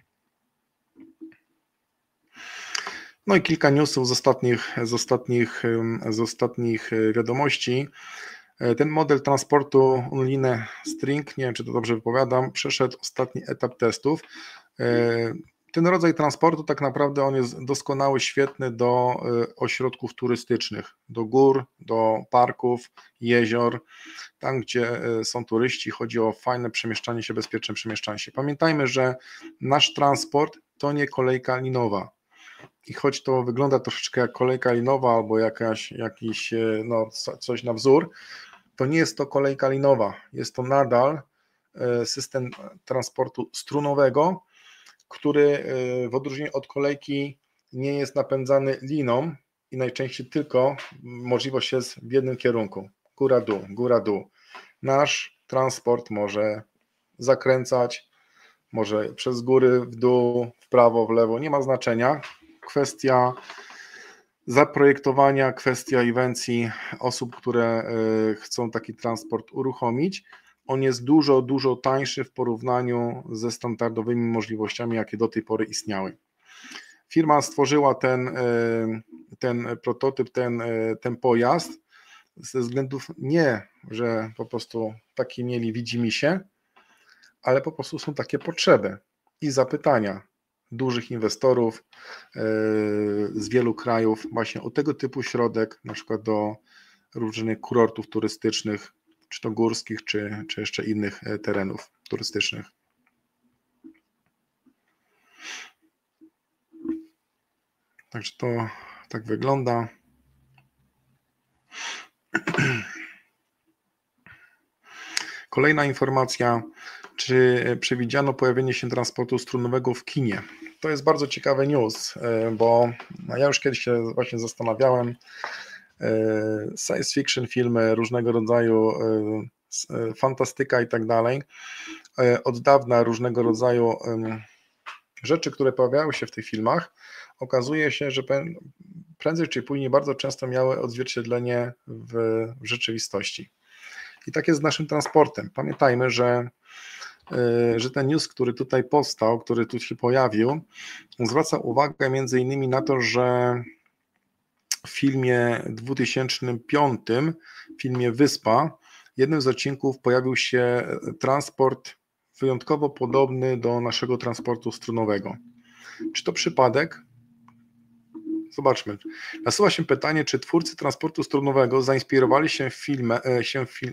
A: No i kilka newsów z ostatnich, z ostatnich, z ostatnich wiadomości. Ten model transportu Unline String, nie wiem, czy to dobrze wypowiadam, przeszedł ostatni etap testów. Ten rodzaj transportu tak naprawdę on jest doskonały, świetny do ośrodków turystycznych, do gór, do parków, jezior, tam gdzie są turyści, chodzi o fajne przemieszczanie się, bezpieczne przemieszczanie się. Pamiętajmy, że nasz transport to nie kolejka linowa i choć to wygląda troszeczkę jak kolejka linowa albo jakaś, jakiś, no, coś na wzór, to nie jest to kolejka linowa, jest to nadal system transportu strunowego, który w odróżnieniu od kolejki nie jest napędzany liną i najczęściej tylko możliwość jest w jednym kierunku, góra-dół, góra-dół. Nasz transport może zakręcać, może przez góry, w dół, w prawo, w lewo, nie ma znaczenia. Kwestia zaprojektowania, kwestia inwencji osób, które chcą taki transport uruchomić. On jest dużo, dużo tańszy w porównaniu ze standardowymi możliwościami, jakie do tej pory istniały. Firma stworzyła ten, ten prototyp, ten, ten pojazd ze względów nie, że po prostu taki mieli widzimisię, ale po prostu są takie potrzeby i zapytania dużych inwestorów z wielu krajów właśnie o tego typu środek, na przykład do różnych kurortów turystycznych, czy to górskich, czy, czy jeszcze innych terenów turystycznych. Także to tak wygląda. Kolejna informacja, czy przewidziano pojawienie się transportu strunowego w kinie? To jest bardzo ciekawy news, bo ja już kiedyś się właśnie zastanawiałem, science fiction, filmy różnego rodzaju, fantastyka i tak dalej, od dawna różnego rodzaju rzeczy, które pojawiały się w tych filmach, okazuje się, że prędzej czy później bardzo często miały odzwierciedlenie w, w rzeczywistości. I tak jest z naszym transportem. Pamiętajmy, że, że ten news, który tutaj powstał, który tu się pojawił, zwraca uwagę między innymi na to, że w filmie dwutysięcznym piątym, w filmie Wyspa, jednym z odcinków pojawił się transport wyjątkowo podobny do naszego transportu strunowego. Czy to przypadek? Zobaczmy. Nasuwa się pytanie, czy twórcy transportu strunowego zainspirowali się w filmie, się w fil,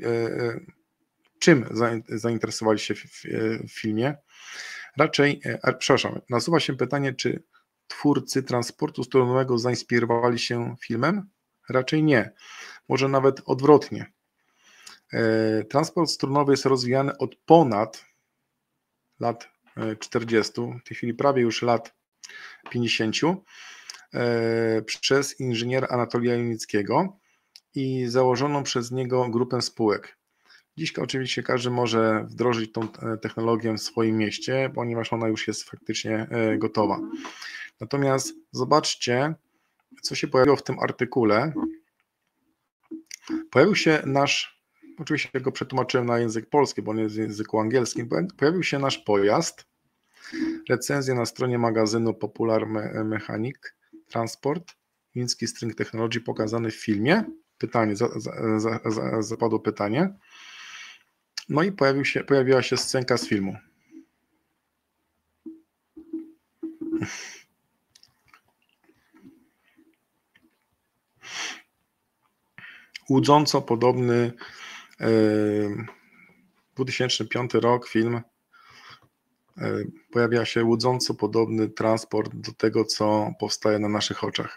A: czym zainteresowali się w, w filmie? Raczej, a, przepraszam, nasuwa się pytanie, czy twórcy transportu strunowego zainspirowali się filmem? Raczej nie. Może nawet odwrotnie. Transport strunowy jest rozwijany od ponad lat czterdziestu, w tej chwili prawie już lat pięćdziesięciu, przez inżyniera Anatolia Junickiego i założoną przez niego grupę spółek. Dziś oczywiście każdy może wdrożyć tą technologię w swoim mieście, ponieważ ona już jest faktycznie gotowa. Natomiast zobaczcie, co się pojawiło w tym artykule. Pojawił się nasz, oczywiście go przetłumaczyłem na język polski, bo on jest w języku angielskim, pojawił się nasz pojazd, recenzja na stronie magazynu Popular Mechanic Transport, Junicki String Technology pokazany w filmie. Pytanie, za, za, za, za, zapadło pytanie. No i pojawił się, pojawiła się scenka z filmu. Łudząco podobny dwa tysiące piąty rok film, pojawia się łudząco podobny transport do tego, co powstaje na naszych oczach.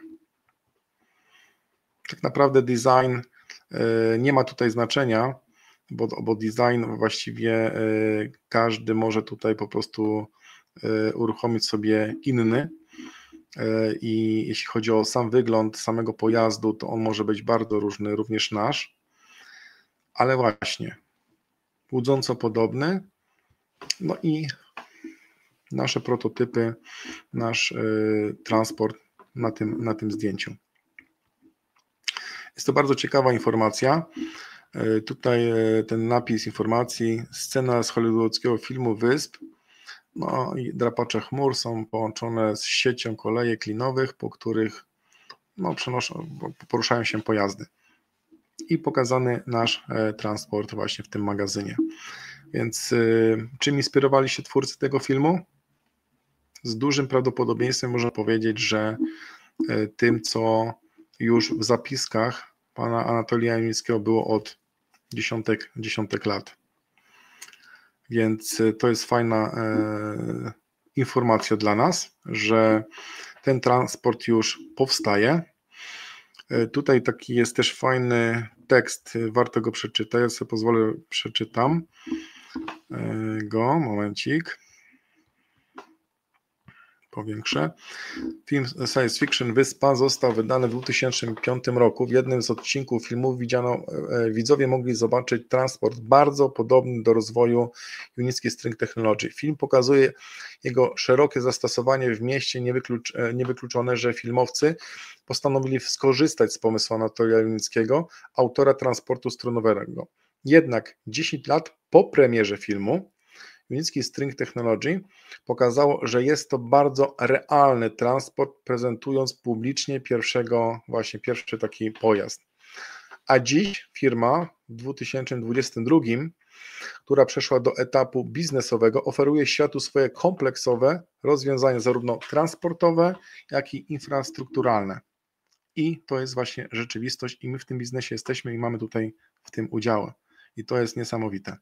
A: Tak naprawdę design nie ma tutaj znaczenia, bo, bo design właściwie każdy może tutaj po prostu uruchomić sobie inny i jeśli chodzi o sam wygląd samego pojazdu, to on może być bardzo różny, również nasz, ale właśnie łudząco podobny, no i nasze prototypy, nasz transport na tym, na tym zdjęciu. Jest to bardzo ciekawa informacja. Tutaj ten napis informacji, scena z hollywoodzkiego filmu Wysp, no i drapacze chmur są połączone z siecią kolejek linowych, po których no, przenoszą, poruszają się pojazdy. I pokazany nasz transport właśnie w tym magazynie. Więc czym inspirowali się twórcy tego filmu? Z dużym prawdopodobieństwem można powiedzieć, że tym, co już w zapiskach pana Anatolia Junickiego było od dziesiątek, dziesiątek lat. Więc to jest fajna e, informacja dla nas, że ten transport już powstaje. Tutaj taki jest też fajny tekst, warto go przeczytać, ja sobie pozwolę, przeczytam go, momencik. Powiększę. Film science fiction Wyspa został wydany w dwa tysiące piątym roku. W jednym z odcinków filmu widziano, widzowie mogli zobaczyć transport bardzo podobny do rozwoju Unicki String Technology. Film pokazuje jego szerokie zastosowanie w mieście, niewyklucz, niewykluczone, że filmowcy postanowili skorzystać z pomysłu Anatolia Junickiego, autora transportu strunowego. Jednak dziesięć lat po premierze filmu Unicki String Technology pokazało, że jest to bardzo realny transport, prezentując publicznie pierwszego, właśnie pierwszy taki pojazd. A dziś firma w dwa tysiące dwudziestym drugim, która przeszła do etapu biznesowego, oferuje światu swoje kompleksowe rozwiązania, zarówno transportowe, jak i infrastrukturalne. I to jest właśnie rzeczywistość i my w tym biznesie jesteśmy i mamy tutaj w tym udział. I to jest niesamowite.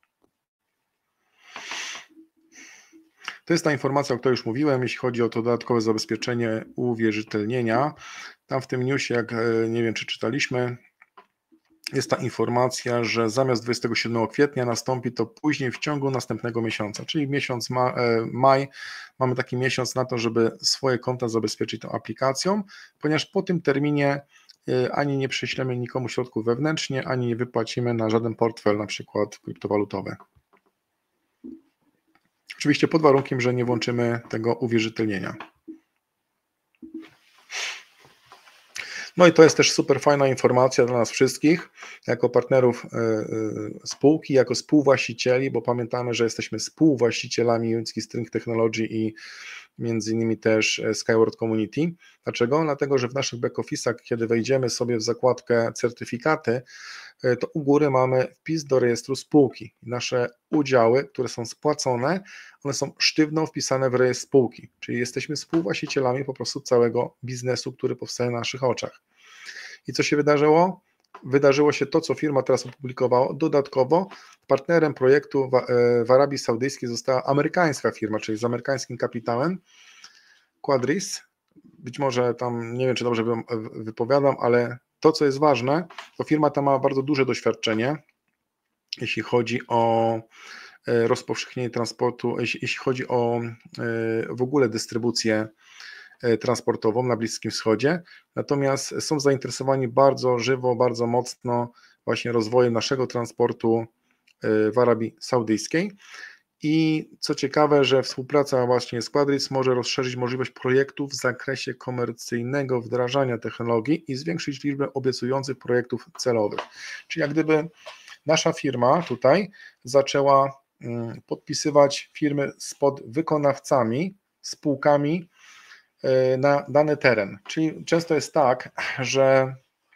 A: To jest ta informacja, o której już mówiłem, jeśli chodzi o to dodatkowe zabezpieczenie uwierzytelnienia. Tam w tym newsie, jak nie wiem, czy czytaliśmy, jest ta informacja, że zamiast dwudziestego siódmego kwietnia nastąpi to później w ciągu następnego miesiąca, czyli miesiąc ma, maj, mamy taki miesiąc na to, żeby swoje konta zabezpieczyć tą aplikacją, ponieważ po tym terminie ani nie prześlemy nikomu środków wewnętrznie, ani nie wypłacimy na żaden portfel, na przykład kryptowalutowy. Oczywiście pod warunkiem, że nie włączymy tego uwierzytelnienia. No i to jest też super fajna informacja dla nas wszystkich, jako partnerów spółki, jako współwłaścicieli, bo pamiętamy, że jesteśmy współwłaścicielami Unicki String Technology i między innymi też Skyward Community. Dlaczego? Dlatego, że w naszych back-office'ach, kiedy wejdziemy sobie w zakładkę certyfikaty, to u góry mamy wpis do rejestru spółki. Nasze udziały, które są spłacone, one są sztywno wpisane w rejestr spółki, czyli jesteśmy współwłaścicielami po prostu całego biznesu, który powstaje na naszych oczach. I co się wydarzyło? Wydarzyło się to, co firma teraz opublikowała. Dodatkowo partnerem projektu w Arabii Saudyjskiej została amerykańska firma, czyli z amerykańskim kapitałem, Quadris. Być może tam, nie wiem, czy dobrze wypowiadam, ale to, co jest ważne, to firma ta ma bardzo duże doświadczenie, jeśli chodzi o rozpowszechnienie transportu, jeśli, jeśli chodzi o w ogóle dystrybucję transportową na Bliskim Wschodzie, natomiast są zainteresowani bardzo żywo, bardzo mocno właśnie rozwojem naszego transportu w Arabii Saudyjskiej. I co ciekawe, że współpraca właśnie z Quadris może rozszerzyć możliwość projektów w zakresie komercyjnego wdrażania technologii i zwiększyć liczbę obiecujących projektów celowych. Czyli jak gdyby nasza firma tutaj zaczęła podpisywać firmy z podwykonawcami, spółkami na dany teren. Czyli często jest tak, że,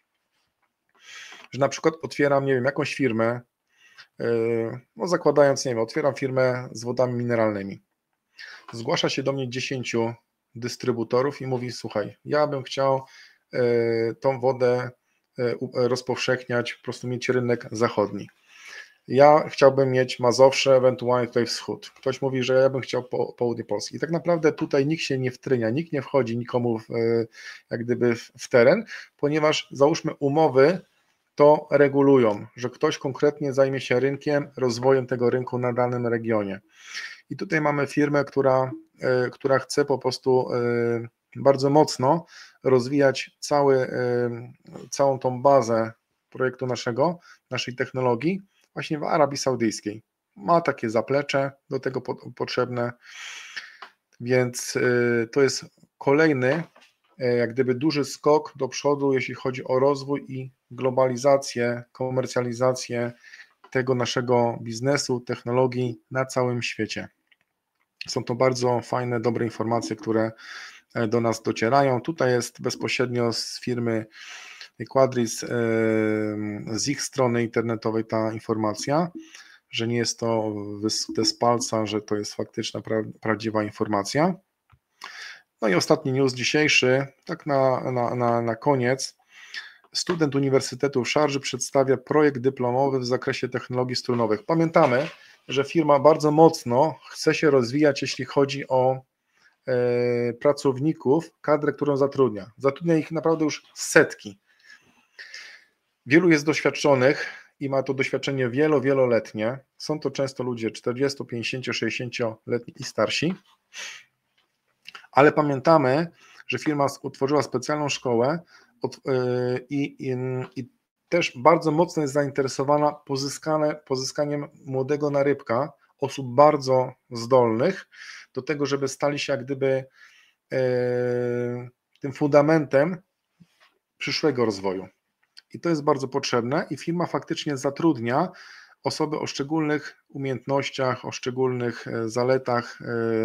A: że na przykład otwieram, nie wiem, jakąś firmę, no zakładając, nie wiem, otwieram firmę z wodami mineralnymi. Zgłasza się do mnie dziesięciu dystrybutorów i mówi: słuchaj, ja bym chciał tą wodę rozpowszechniać, po prostu mieć rynek zachodni. Ja chciałbym mieć Mazowsze, ewentualnie tutaj wschód. Ktoś mówi, że ja bym chciał po, południe Polski. I tak naprawdę tutaj nikt się nie wtrynia, nikt nie wchodzi nikomu w, jak gdyby w, w teren, ponieważ załóżmy umowy to regulują, że ktoś konkretnie zajmie się rynkiem, rozwojem tego rynku na danym regionie. I tutaj mamy firmę, która, która chce po prostu bardzo mocno rozwijać cały, całą tą bazę projektu naszego, naszej technologii właśnie w Arabii Saudyjskiej. Ma takie zaplecze do tego potrzebne, więc to jest kolejny jak gdyby duży skok do przodu, jeśli chodzi o rozwój i globalizację, komercjalizację tego naszego biznesu, technologii na całym świecie. Są to bardzo fajne, dobre informacje, które do nas docierają. Tutaj jest bezpośrednio z firmy Quadris, z ich strony internetowej ta informacja, że nie jest to wysute z palca, że to jest faktyczna, pra- prawdziwa informacja. No i ostatni news dzisiejszy, tak na, na, na, na koniec. Student Uniwersytetu w Szardży przedstawia projekt dyplomowy w zakresie technologii strunowych. Pamiętamy, że firma bardzo mocno chce się rozwijać, jeśli chodzi o pracowników, kadrę, którą zatrudnia. Zatrudnia ich naprawdę już setki. Wielu jest doświadczonych i ma to doświadczenie wielo, wieloletnie. Są to często ludzie czterdziesto, pięćdziesiąt, sześćdziesięcioletni i starsi, ale pamiętamy, że firma utworzyła specjalną szkołę i, i, i też bardzo mocno jest zainteresowana pozyskane, pozyskaniem młodego narybka, osób bardzo zdolnych do tego, żeby stali się jak gdyby e, tym fundamentem przyszłego rozwoju. I to jest bardzo potrzebne i firma faktycznie zatrudnia osoby o szczególnych umiejętnościach, o szczególnych zaletach,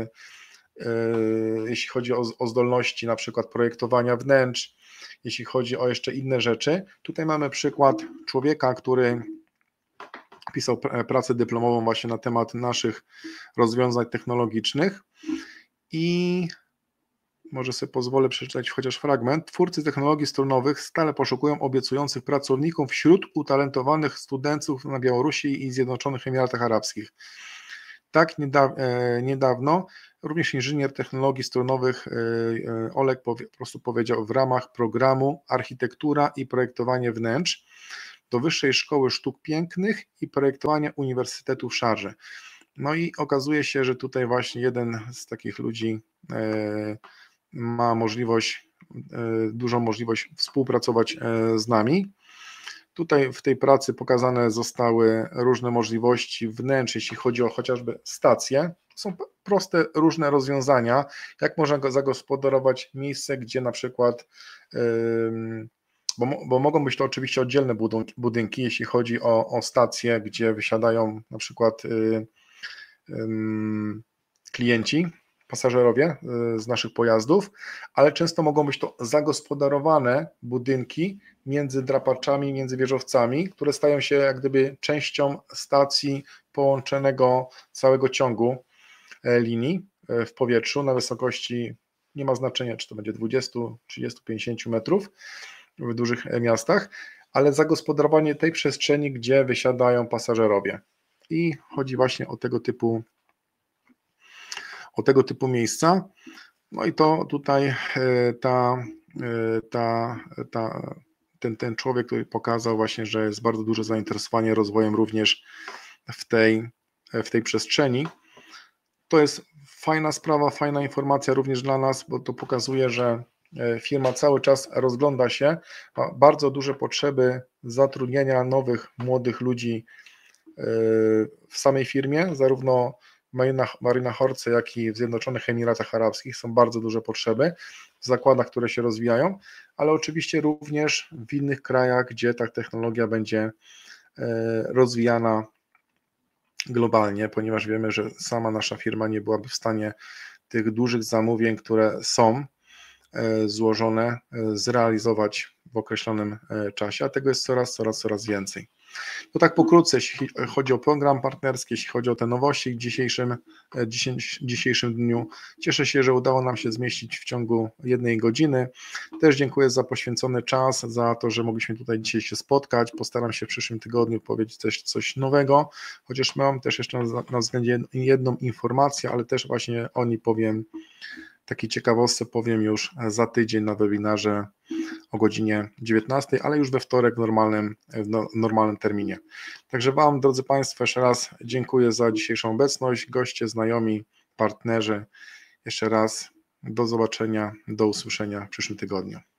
A: jeśli chodzi o, o zdolności na przykład projektowania wnętrz, jeśli chodzi o jeszcze inne rzeczy. Tutaj mamy przykład człowieka, który pisał pracę dyplomową właśnie na temat naszych rozwiązań technologicznych i może sobie pozwolę przeczytać chociaż fragment. Twórcy technologii strunowych stale poszukują obiecujących pracowników wśród utalentowanych studentów na Białorusi i Zjednoczonych Emiratach Arabskich. Tak niedawno również inżynier technologii strunowych Oleg po prostu powiedział w ramach programu Architektura i projektowanie wnętrz do Wyższej Szkoły Sztuk Pięknych i projektowania Uniwersytetu w Szarży. No i okazuje się, że tutaj właśnie jeden z takich ludzi ma możliwość, dużą możliwość współpracować z nami. Tutaj w tej pracy pokazane zostały różne możliwości wnętrz, jeśli chodzi o chociażby stacje. Są proste, różne rozwiązania, jak można zagospodarować miejsce, gdzie na przykład, bo, bo mogą być to oczywiście oddzielne budynki, jeśli chodzi o, o stacje, gdzie wysiadają na przykład klienci, pasażerowie z naszych pojazdów, ale często mogą być to zagospodarowane budynki między drapaczami, między wieżowcami, które stają się jak gdyby częścią stacji połączonego całego ciągu linii w powietrzu na wysokości, nie ma znaczenia, czy to będzie dwadzieścia, trzydzieści, pięćdziesiąt metrów w dużych miastach, ale zagospodarowanie tej przestrzeni, gdzie wysiadają pasażerowie. I chodzi właśnie o tego typu o tego typu miejsca. No i to tutaj ta, ta, ta, ten, ten człowiek, który pokazał właśnie, że jest bardzo duże zainteresowanie rozwojem również w tej, w tej przestrzeni. To jest fajna sprawa, fajna informacja również dla nas, bo to pokazuje, że firma cały czas rozgląda się, ma bardzo duże potrzeby zatrudnienia nowych, młodych ludzi w samej firmie, zarówno w Marina Horce, jak i w Zjednoczonych Emiratach Arabskich są bardzo duże potrzeby w zakładach, które się rozwijają, ale oczywiście również w innych krajach, gdzie ta technologia będzie rozwijana globalnie, ponieważ wiemy, że sama nasza firma nie byłaby w stanie tych dużych zamówień, które są złożone, zrealizować w określonym czasie, a tego jest coraz, coraz, coraz więcej. To tak pokrótce, jeśli chodzi o program partnerski, jeśli chodzi o te nowości w dzisiejszym, dzisiejszym dniu. Cieszę się, że udało nam się zmieścić w ciągu jednej godziny. Też dziękuję za poświęcony czas, za to, że mogliśmy tutaj dzisiaj się spotkać. Postaram się w przyszłym tygodniu powiedzieć też coś nowego, chociaż mam też jeszcze na, na względzie jedną informację, ale też właśnie o niej powiem, takiej ciekawostce powiem już za tydzień na webinarze o godzinie dziewiętnastej, ale już we wtorek w normalnym, w normalnym terminie. Także Wam, drodzy Państwo, jeszcze raz dziękuję za dzisiejszą obecność, goście, znajomi, partnerzy. Jeszcze raz do zobaczenia, do usłyszenia w przyszłym tygodniu.